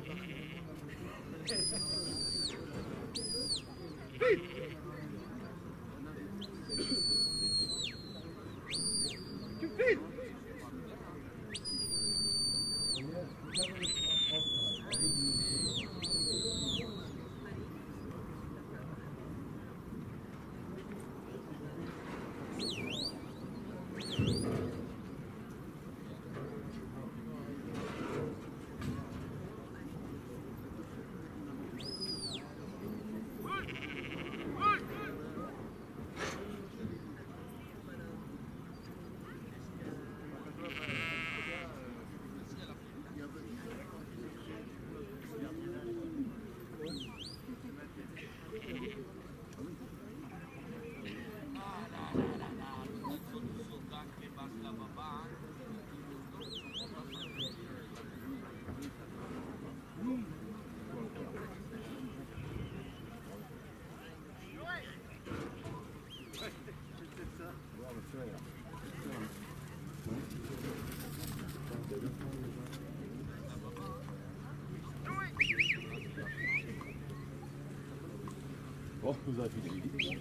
Oh, vous avez fait vite.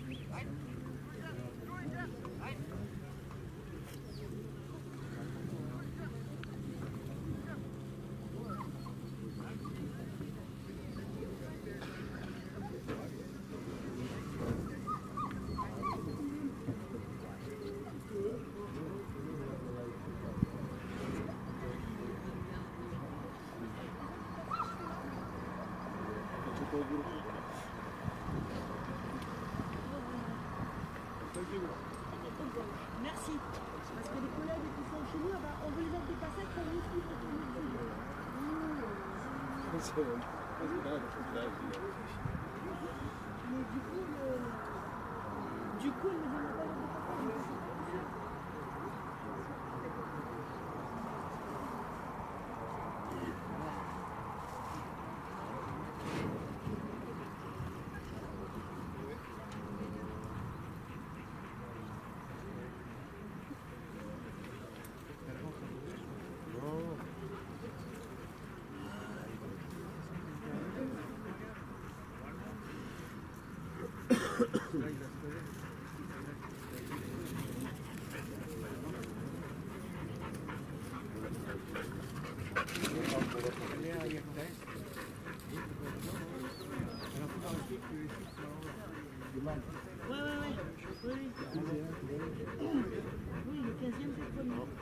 Merci. Parce que les collègues qui sont chez nous, bah, on veut les appeler pas ça comme nous suivre pour nous suivre. Mais du coup, le... du coup, il me demande pas de Ouais, ouais, ouais. Oui, oui, le quinzième, c'est le premier.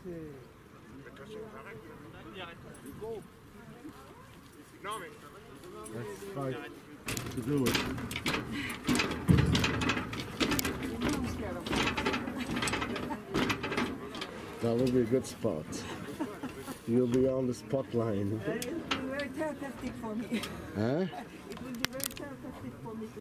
toute façon, j'arrête. Non, mais. Let's try to do it. That will be a good spot. You'll be on the spot line. It will be very therapeutic for me. Huh? It will be very therapeutic for me.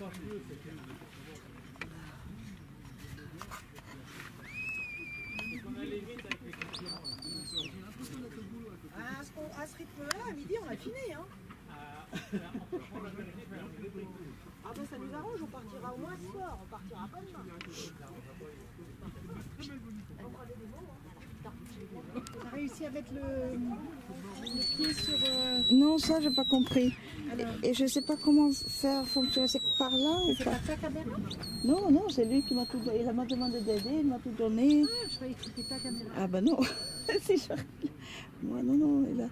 À ce, à ce rythme-là, à midi, on a fini. Hein. Ah ben ça nous arrange, on partira au moins ce soir, on partira pas demain. T'as réussi à mettre le, le pied sur... Euh... Non, ça j'ai pas compris. Alors... Et je sais pas comment faire fonctionner, c'est par là ou pas? C'est pas ta caméra? Non, non, c'est lui qui m'a tout donné, il m'a demandé d'aider, il m'a tout donné. Ah, je croyais que c'était ta caméra. Ah ben non, si je... Moi non, non, il a...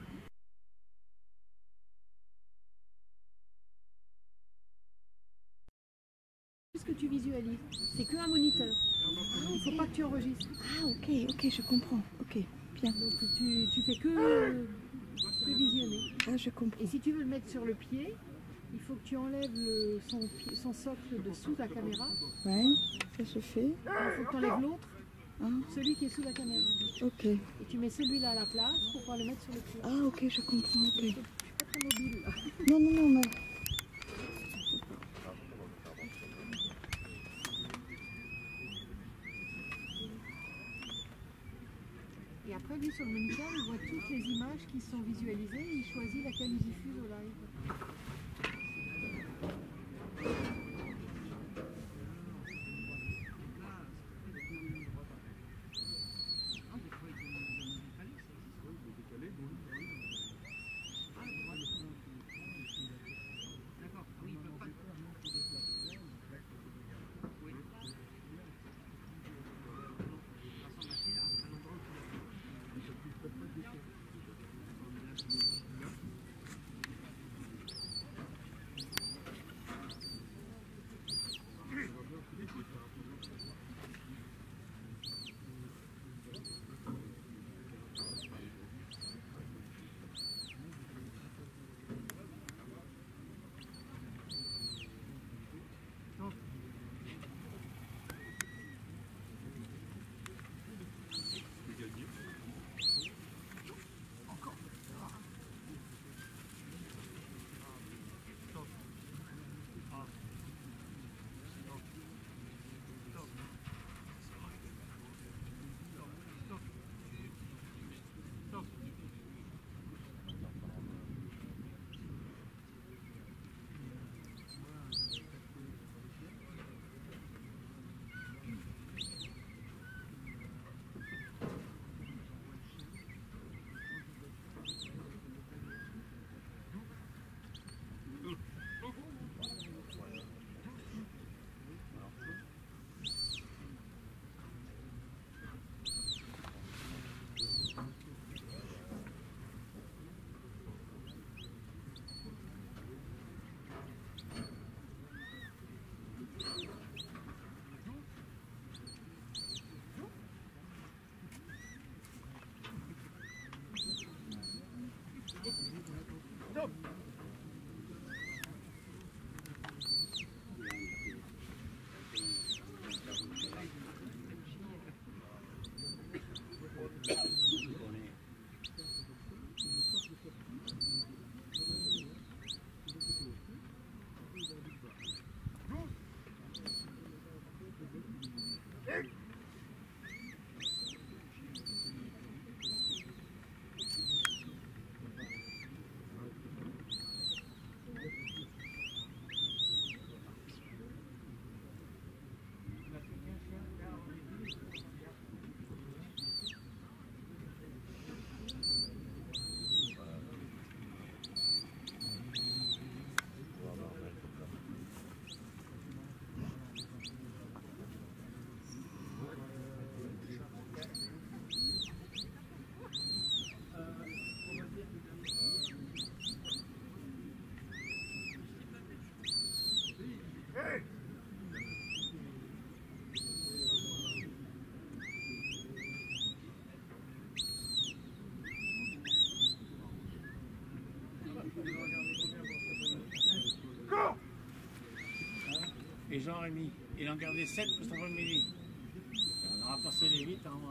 Qu'est-ce que tu visualises? C'est qu'un moniteur. Il ne faut pas que tu enregistres. Ah ok, ok, je comprends. Ok, bien. Donc tu, tu fais que, que visionner. Ah, je comprends. Et si tu veux le mettre sur le pied, il faut que tu enlèves le, son, son socle de sous ta caméra. Ouais, ça se fait. Il faut que tu enlèves l'autre, hein? Celui qui est sous la caméra. Ok. Et tu mets celui-là à la place pour pouvoir le mettre sur le pied. Ah ok, je comprends. Ok. Je suis pas très mobile là. Non, non, non, mais... Et après, lui, sur le moniteur, il voit toutes les images qui sont visualisées et il choisit laquelle il diffuse au live. Et Jean-Rémy, il en gardait sept pour cet après-midi. On aura passé les huit en...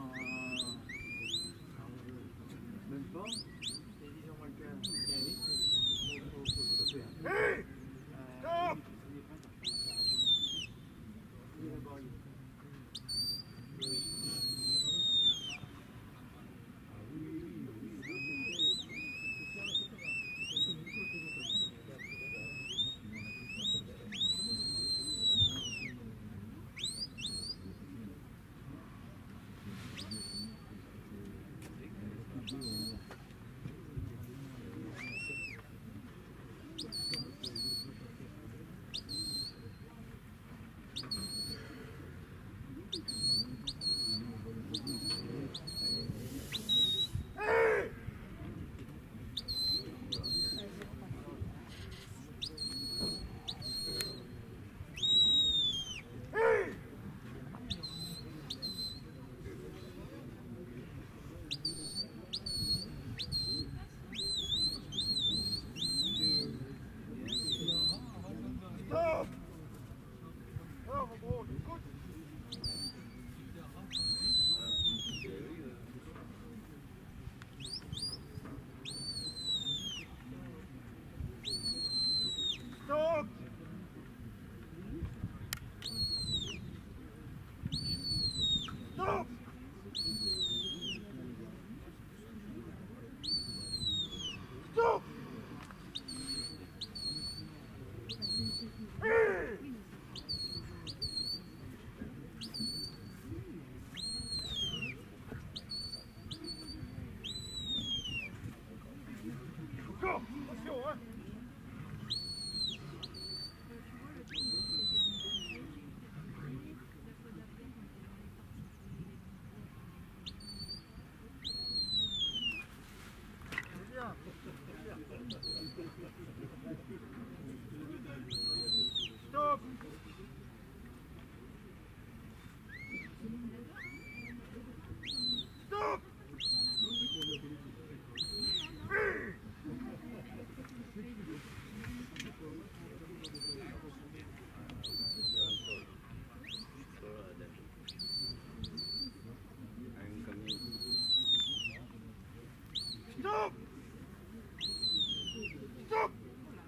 Même pas. C'est dix heures moins le quart. Hey! Stop! Stop. Stop. Stop. Stop.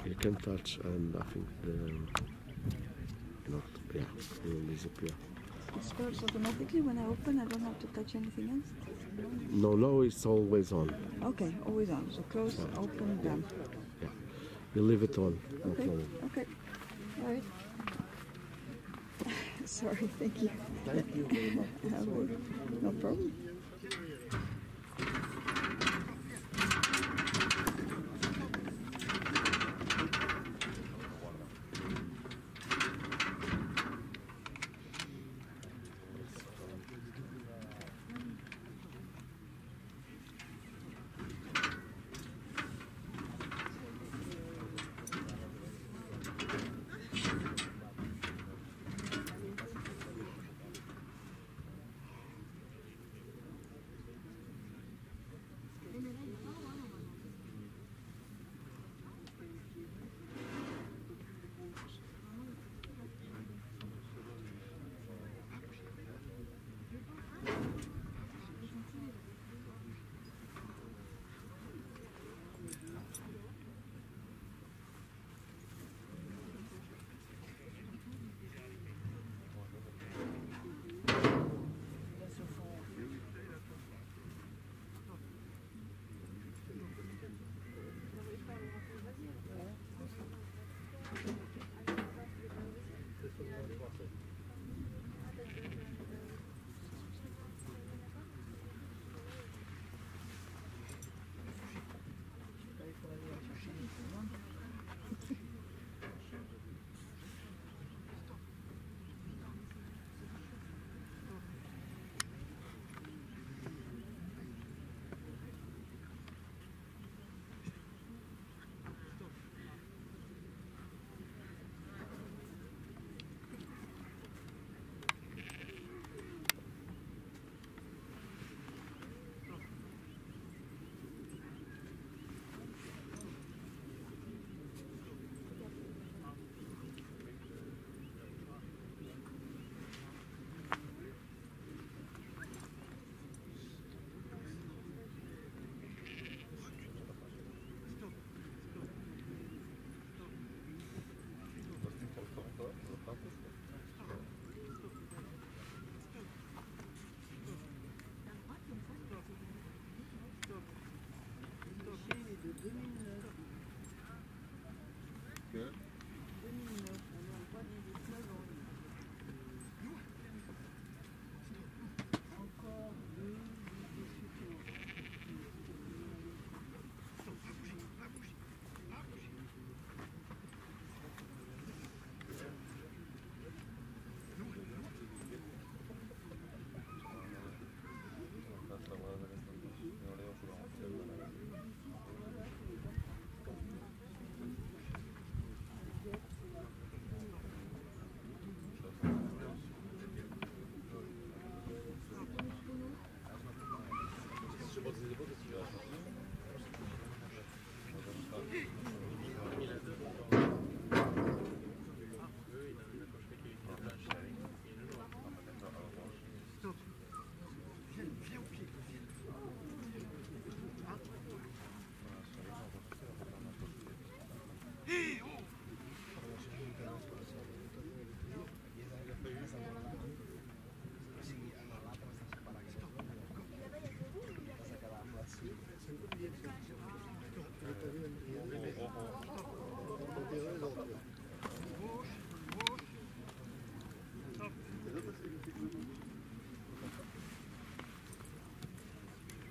You can touch, and I think the not yeah, it will disappear. It starts automatically when I open. I don't have to touch anything else. No, no, it's always on. Okay, always on. So close, Yeah. open, done. Yeah, you leave it on. No Okay. problem. Okay. All right. Sorry. Thank you. Thank you very much. I will. No problem.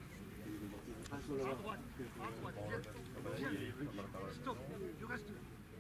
À droite, à droite, viens. Viens. Stop, tu restes.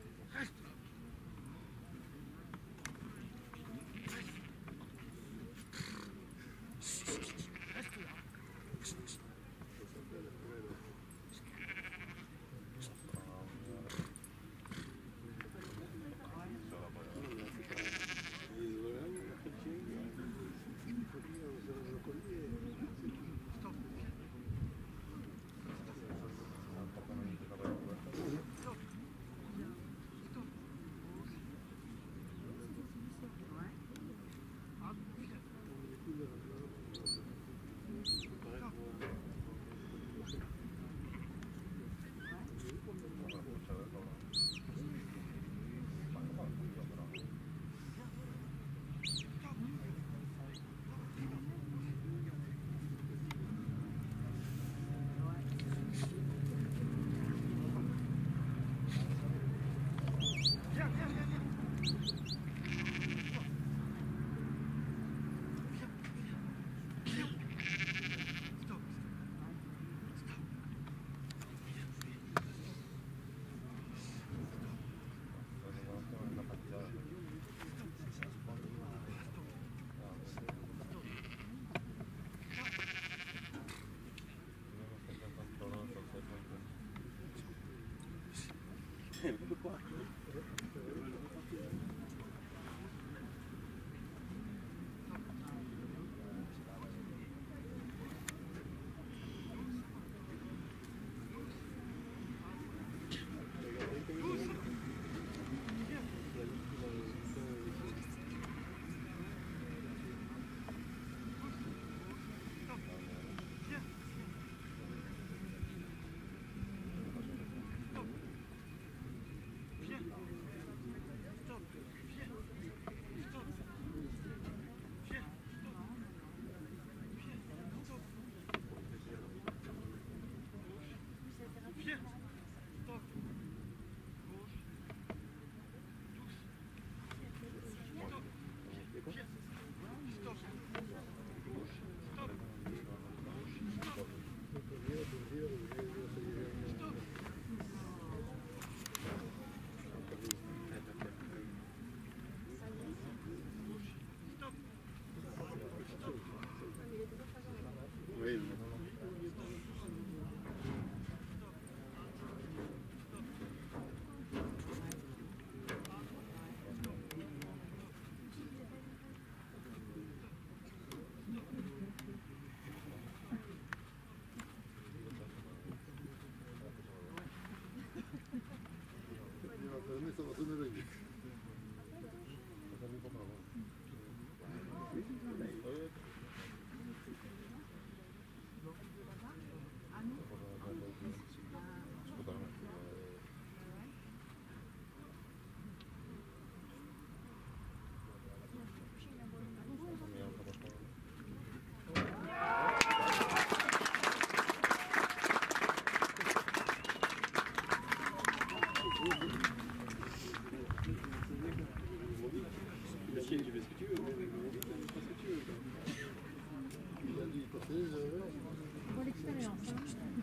Bonne expérience. Hein.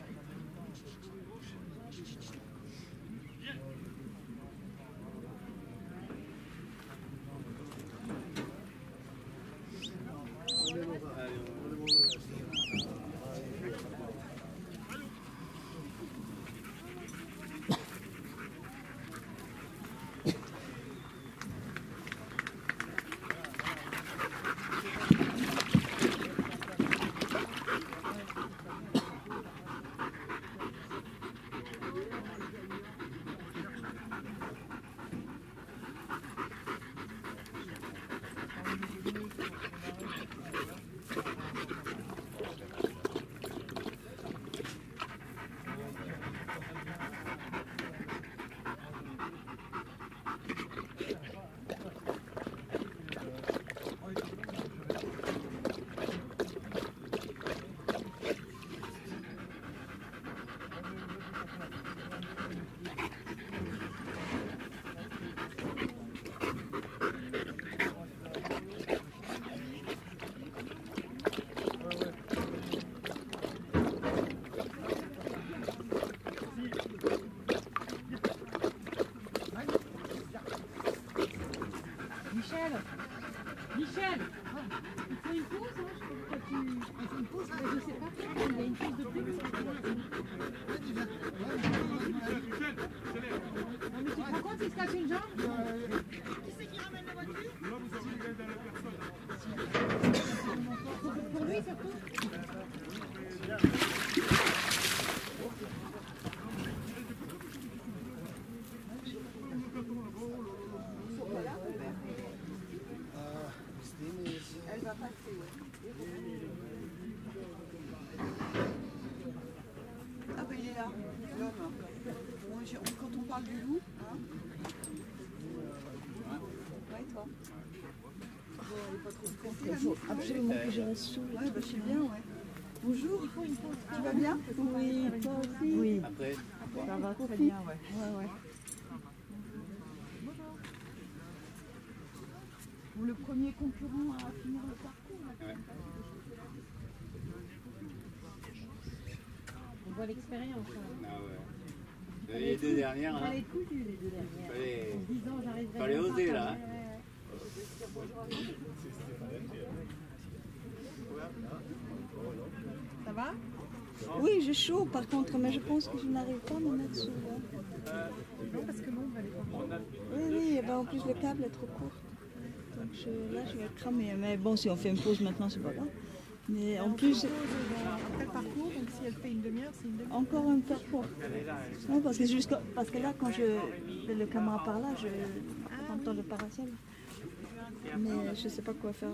Michel, Michel, il faut une pause, hein, je sais pas pourquoi tu... Il faut une pause, mais je sais pas pourquoi, il y a une pause de pub. Non mais tu te rends compte s'il se casse une jambe? Qui c'est qui ramène la voiture? Là vous avez une dans la personne. Pour lui surtout. Elle va passer, ouais. Ah ben il est là, l'homme. Bon, quand on parle du loup, hein. Ouais, toi. Bon, elle est pas trop contente. Il faut absolument que je reste sous. Ouais, bah je suis bien, ouais. Bonjour, tu vas bien? Oui, toi aussi? Oui. Après, ça va très bien, ouais. Ouais, ouais. Bon, le premier concurrent à finir le parcours. Là, ouais. On voit l'expérience. Hein. Ah ouais. Les deux dernières. Hein. Les coups les deux dernières. Fallait, en dix ans, j'arriverai. Fallait oser là. Hein. Ça va? Oui, j'ai chaud par contre, mais je pense que je n'arrive pas à me mettre sous là. Non, parce que moi, en plus le câble est trop court. Donc je, là je vais cramer. Mais bon, si on fait une pause maintenant, c'est pas grave. Mais en plus. Après le parcours, donc si elle fait une demi-heure, c'est une demi-heure. Encore un parcours. Non, parce que, jusqu'à, parce que là, quand je mets le caméra par là, je entends le parasol. Mais je sais pas quoi faire.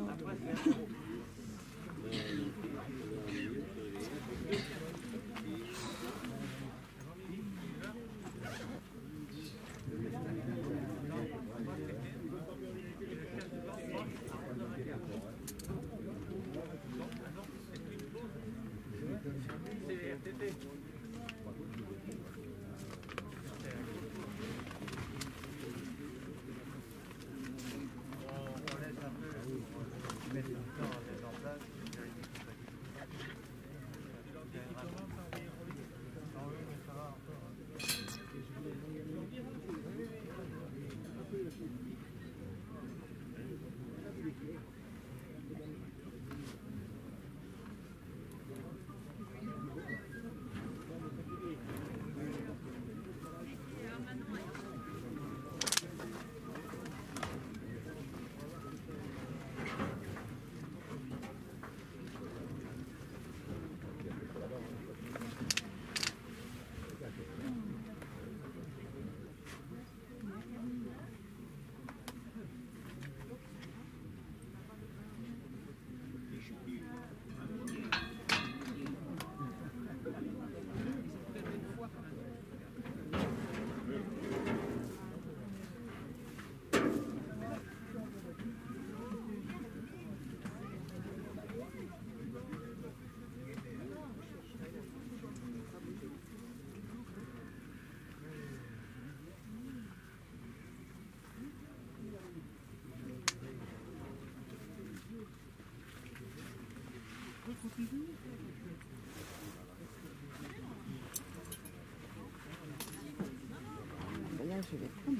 Là, je vais prendre.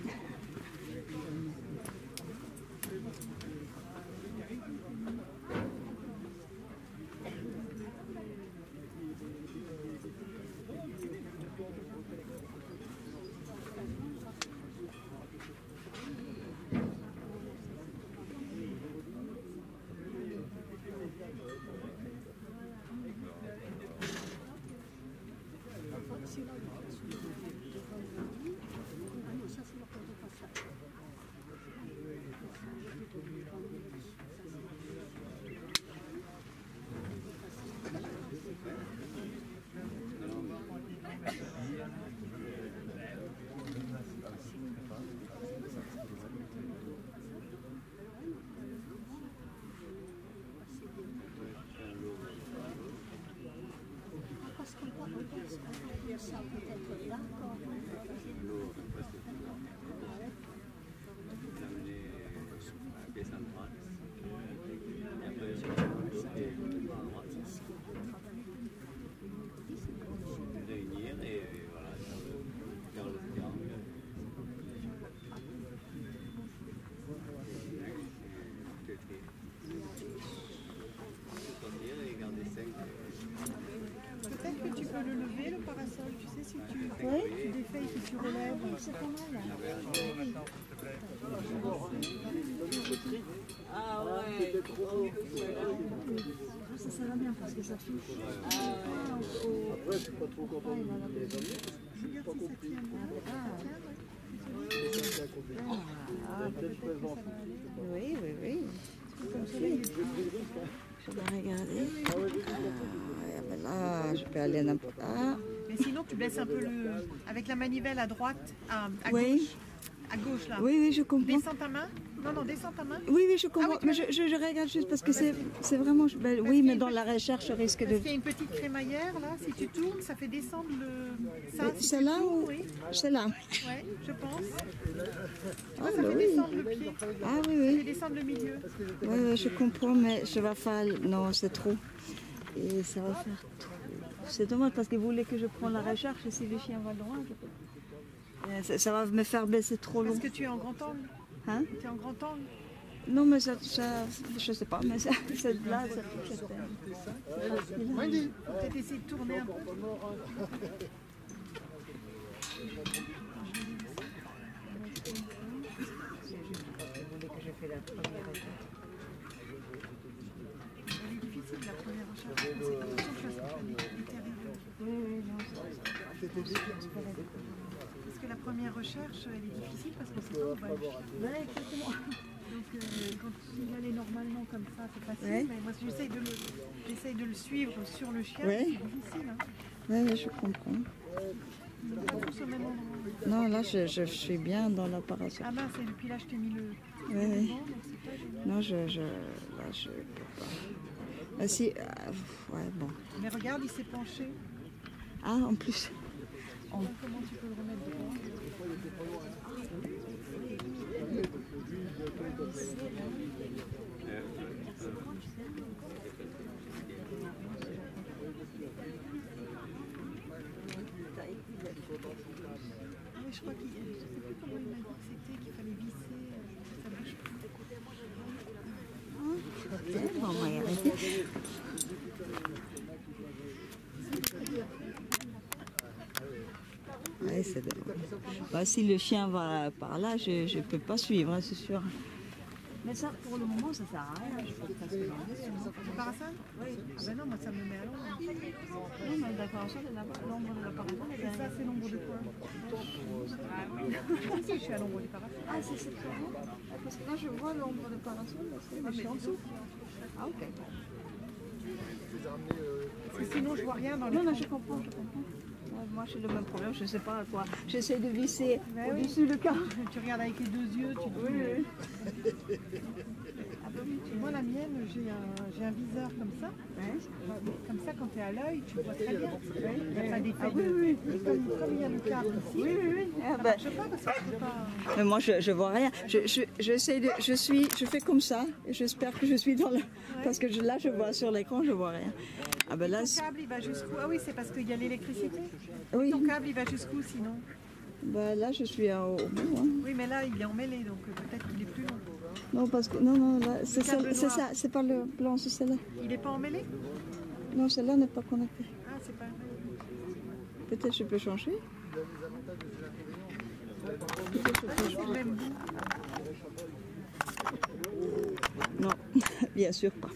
Ça peut-être là quand réunir et voilà, faire le terrain. Peut-être que tu peux le lever, le parasol, tu sais, si tu, Oui. tu défais et que tu relèves. C'est pas mal. Ah ouais. Ça, ça va bien parce que ça touche. Après, je suis pas trop content de les amener. Je n'ai pas compris. Oui, oui, oui. Je vais regarder. Ah, ben là, je peux aller n'importe où. Mais sinon, tu baisses un peu le... avec la manivelle à droite, à, à Oui. gauche. À gauche, là. Oui, oui, je comprends. Descends ta main. Non, non, descends ta main. Oui, oui, je comprends. Ah oui, mais je, je, je regarde juste parce que c'est c'est vraiment... Ben, oui, mais dans la recherche, je risque de... Parce qu'il y a une petite crémaillère, là. Si tu tournes, ça fait descendre le... Ça, si C'est tu là tournes, ou... oui. C'est là. Ouais, je pense. Ah, ça bah fait oui. descendre le pied. Ah oui, Ça fait oui. descendre le milieu. Oui, oui, je comprends, mais je vais faire... Non, c'est trop. Et ça va faire trop. C'est dommage parce qu'il voulait que je prenne la recherche et si le chien va loin, je peux... ça, ça va me faire baisser trop long. Parce que tu es en grand angle. Hein? Tu es en grand angle. Non, mais ça, ça je sais pas, mais ça, ça là, ça touche à terre. Wendy, peut-être essayer de tourner un peu. la première étape. Elle est difficile la première recherche. C'est attention que ça soit littéraire. Oui, oui, non, c'est parce que la première recherche, elle est difficile parce qu'on sait pas où va le chien. Oui, exactement. Donc euh, quand il allait normalement comme ça, c'est facile. Ouais. Mais moi, j'essaye de, le, de le suivre sur le chien, ouais. C'est difficile. Hein. Oui, ouais, je comprends. On n'est pas tous au même endroit. Non, là, je, je suis bien dans l'opération. Ah mince, et puis là, je t'ai mis le... Oui, oui. Non, je... je là, je peux pas. Ah, si... Euh, ouais, bon. Mais regarde, il s'est penché. Ah, en plus. En... Comment tu peux le remettre devant? Oui, je crois qu'il je ne sais plus comment il m'a dit que c'était, qu'il fallait visser, ça bouge pas. Ok, bon, on va y arrêter. Ouais, c'est de... bah, si le chien va par là, je ne peux pas suivre, hein, c'est sûr. Mais ça, pour le moment, ça ne sert à rien. Je pense que c'est le parasol? Oui. Ah ben non, moi ça me met à l'ombre. Non, mais la parasol, c'est l'ombre de la parasol. Et ça, c'est l'ombre de quoi? Ah oui. Si, je suis à l'ombre du parasol. Ah, c'est très bon. Parce que là, je vois l'ombre de parasol. Mais je suis en dessous. Ah, ok. Parce que sinon, je vois rien dans les... Non, non, je comprends, je comprends. Moi, j'ai le même problème, je ne sais pas quoi. J'essaie de visser ben au-dessus oui. Le cas. Tu regardes avec les deux yeux, tu dis... Oui, oui. Ah ben oui, moi, la mienne, j'ai un, un viseur comme ça. Ouais. Comme ça, quand tu es à l'œil, tu vois très bien. Ouais. Il n'y a pas d'effet ah, de... Oui, oui. Comme, comme il y a le cadre ici, oui, oui, oui. Ça ne ben... marche pas parce que je peux pas... Mais moi, je ne vois rien. Je, je, j'essaie de... Je, suis, je fais comme ça. Et j'espère que je suis dans le... Ouais. Parce que je, là, je vois sur l'écran, je ne vois rien. Ah ben là, ton câble, il va jusqu'où? Ah oui, c'est parce qu'il y a l'électricité. Oui. Ton câble, il va jusqu'où sinon? Ben là, je suis au bout. Hein. Oui, mais là, il est emmêlé, donc peut-être qu'il est plus long. Non, parce que... Non, non, là, c'est ça, c'est pas le blanc, c'est celle-là. Il n'est pas emmêlé? Non, celle-là n'est pas connectée. Ah, c'est pas... Peut-être je peux changer. Ah, c'est le même bout. Non, bien sûr pas.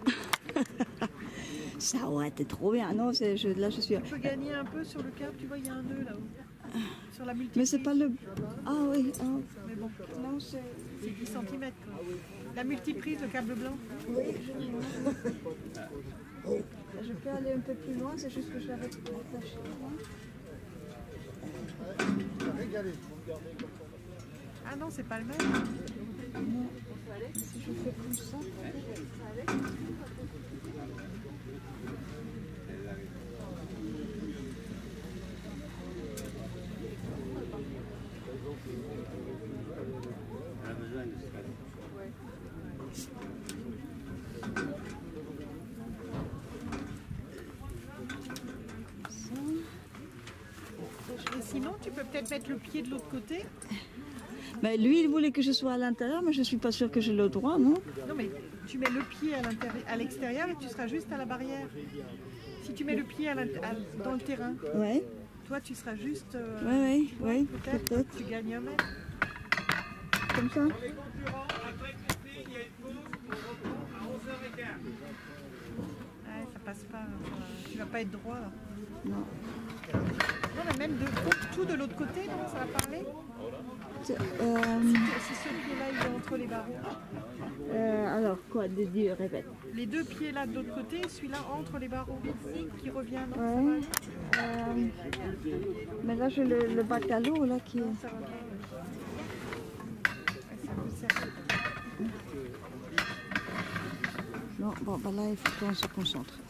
Ça aurait été trop bien. Non, je, là je suis... Tu peux gagner un peu sur le câble, tu vois, il y a un nœud là-haut. Sur la multiprise. Mais c'est pas le... Ah oui. Ah. Mais bon, non, c'est dix centimètres. Quoi. La multiprise, le câble blanc. Oui, je... je peux aller un peu plus loin, c'est juste que je l'avais attaché. Ah non, c'est pas le même. Non. Si je fais comme ça... Et sinon, tu peux peut-être mettre le pied de l'autre côté. Mais lui, il voulait que je sois à l'intérieur, mais je ne suis pas sûre que j'ai le droit, non? Non, mais tu mets le pied à l'extérieur et tu seras juste à la barrière. Si tu mets le pied à à, dans le terrain, ouais. Toi, tu seras juste... Euh, oui, oui, oui, peut-être. Peut tu gagnes un mètre. Comme ça. Les concurrents, après Christine, il y a une pause pour repos à onze heures quinze. Ouais, ça passe pas. Ça, tu vas pas être droit, là. Non. Non, mais même de tout de l'autre côté, non, ça va parler. Euh... Si, si ce pied-là, il est entre les barreaux. Euh, alors, quoi, de dire, répète. Les deux pieds là de l'autre côté, celui-là entre les barreaux, qui revient, non? Ouais. Euh... Mais là, j'ai le, le bac à l'eau, là, qui est... Non, ça va pas. Ouais, c'est un peu serré. Non, bon, bah là, il faut qu'on se concentre.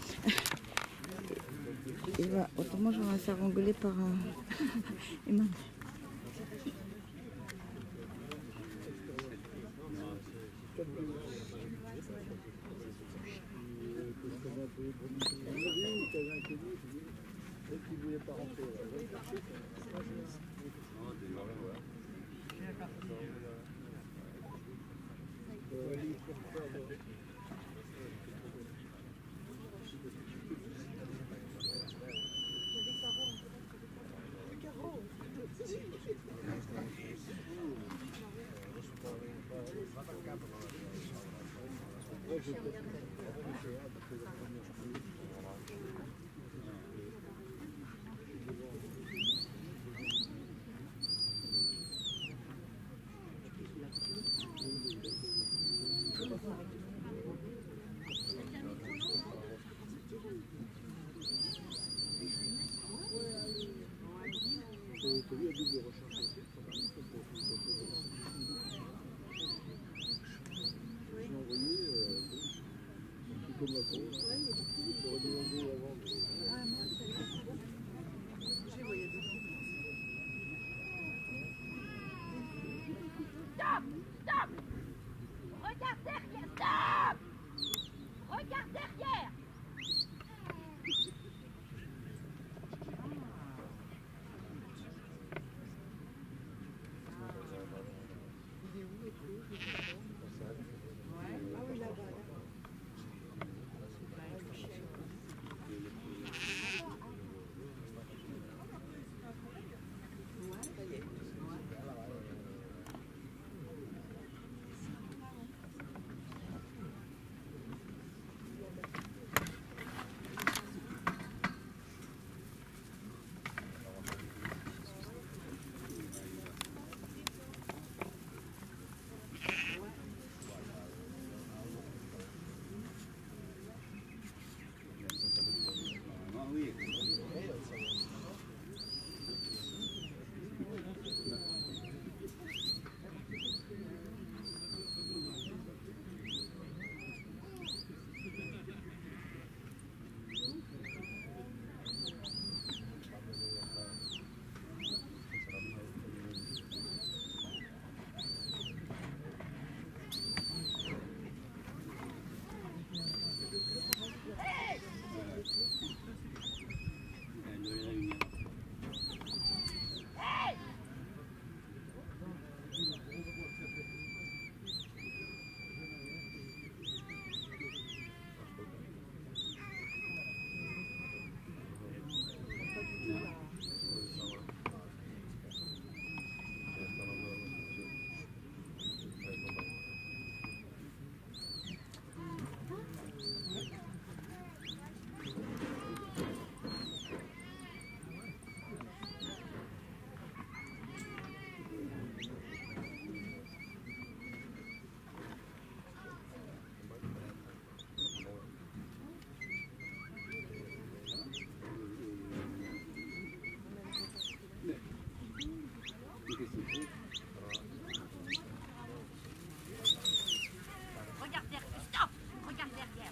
Et bah, autrement, je vais me faire engueuler par euh... Emmanuel. Thank you. Stop! Stop! Regarde derrière! Stop! Regarde derrière! Regarde derrière! Stop! Regarde derrière!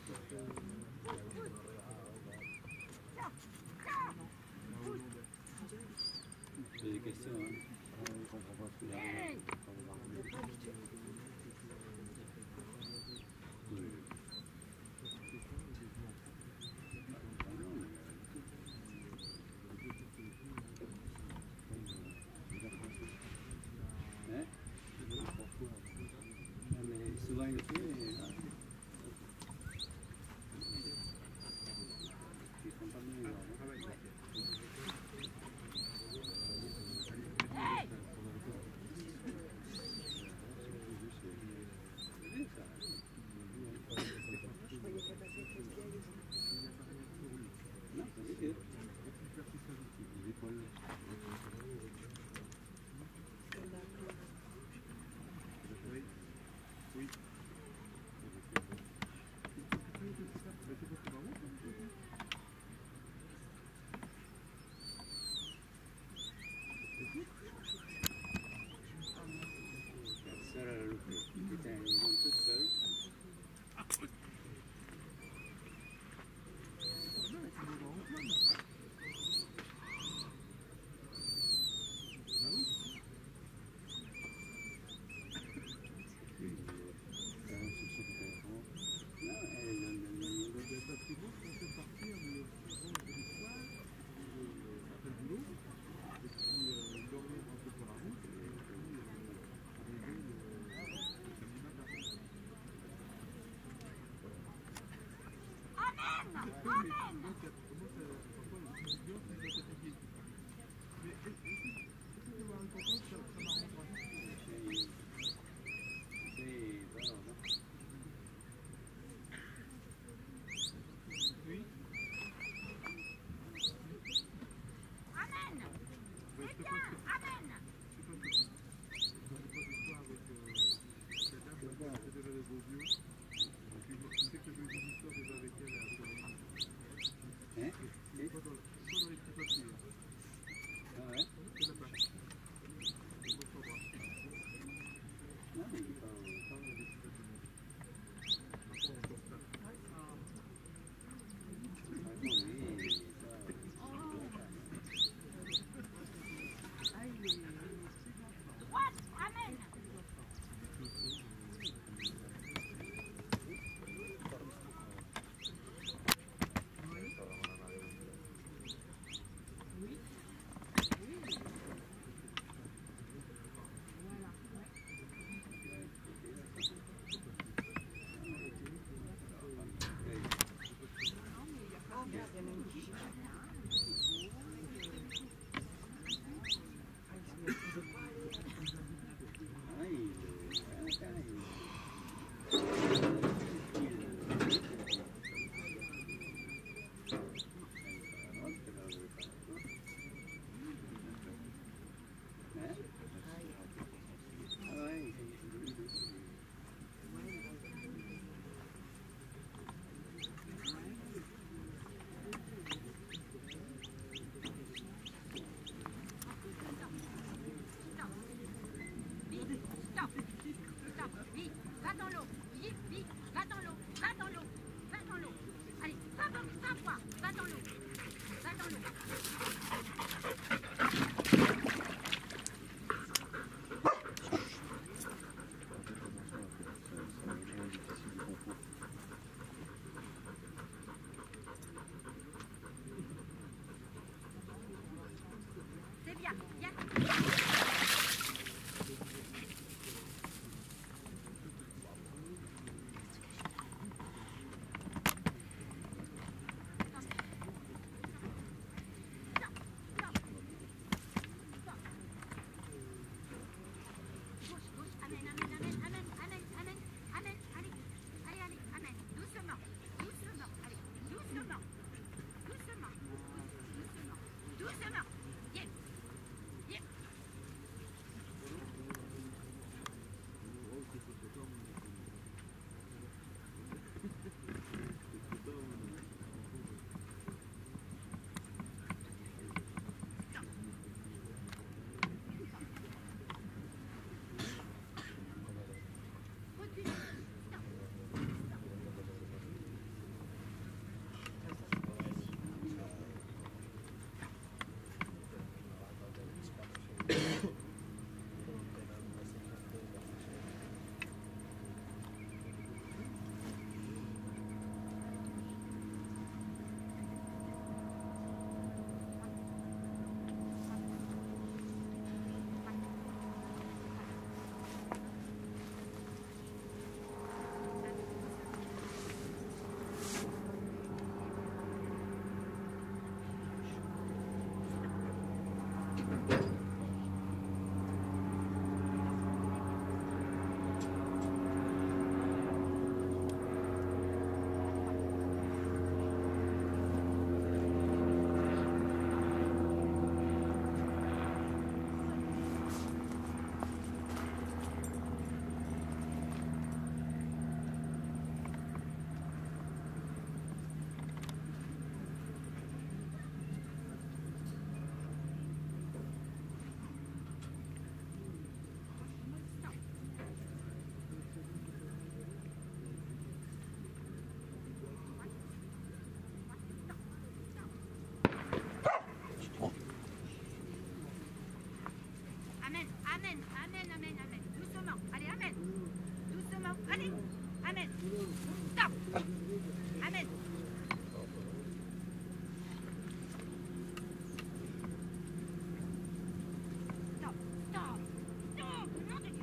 Je pose des questions, hein. Je comprends pas ce que j'ai. Souvent il le fait, mais là, ils font pas bien les ordres. Non, c'est bien. Les épaules. Oui. Seule à la louper. Putain, ils vont toutes seules. Amen, amen, amen, amen, amen. Doucement. Allez, amen. Doucement. Allez, amen. Stop. Amen. Stop, stop, stop. Nom de Dieu.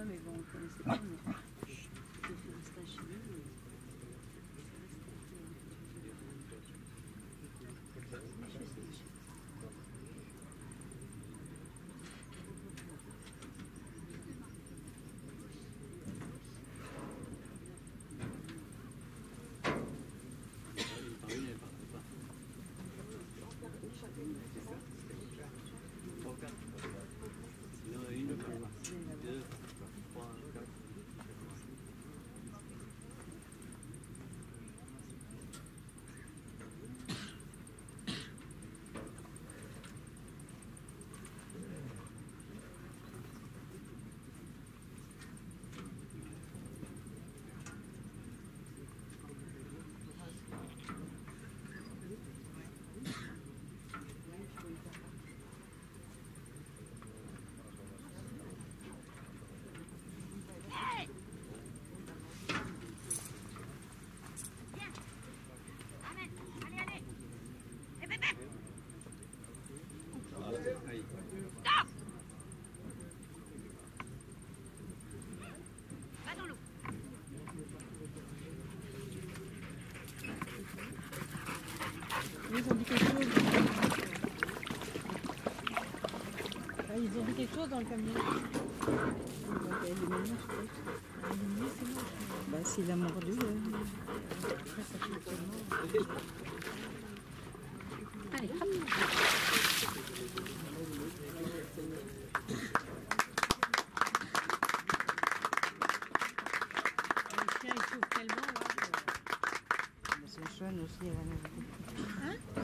là-bas, mais bon, on ne connaissait pas. Mais... J'ai fait un stage chez eux. Et... Ils ont dit quelque chose. Ah, ils ont dit quelque chose dans le camion. Bah, s'il a mordu. Euh... Allez, hop. Le chien il souffre tellement là. C'est chouette aussi, elle a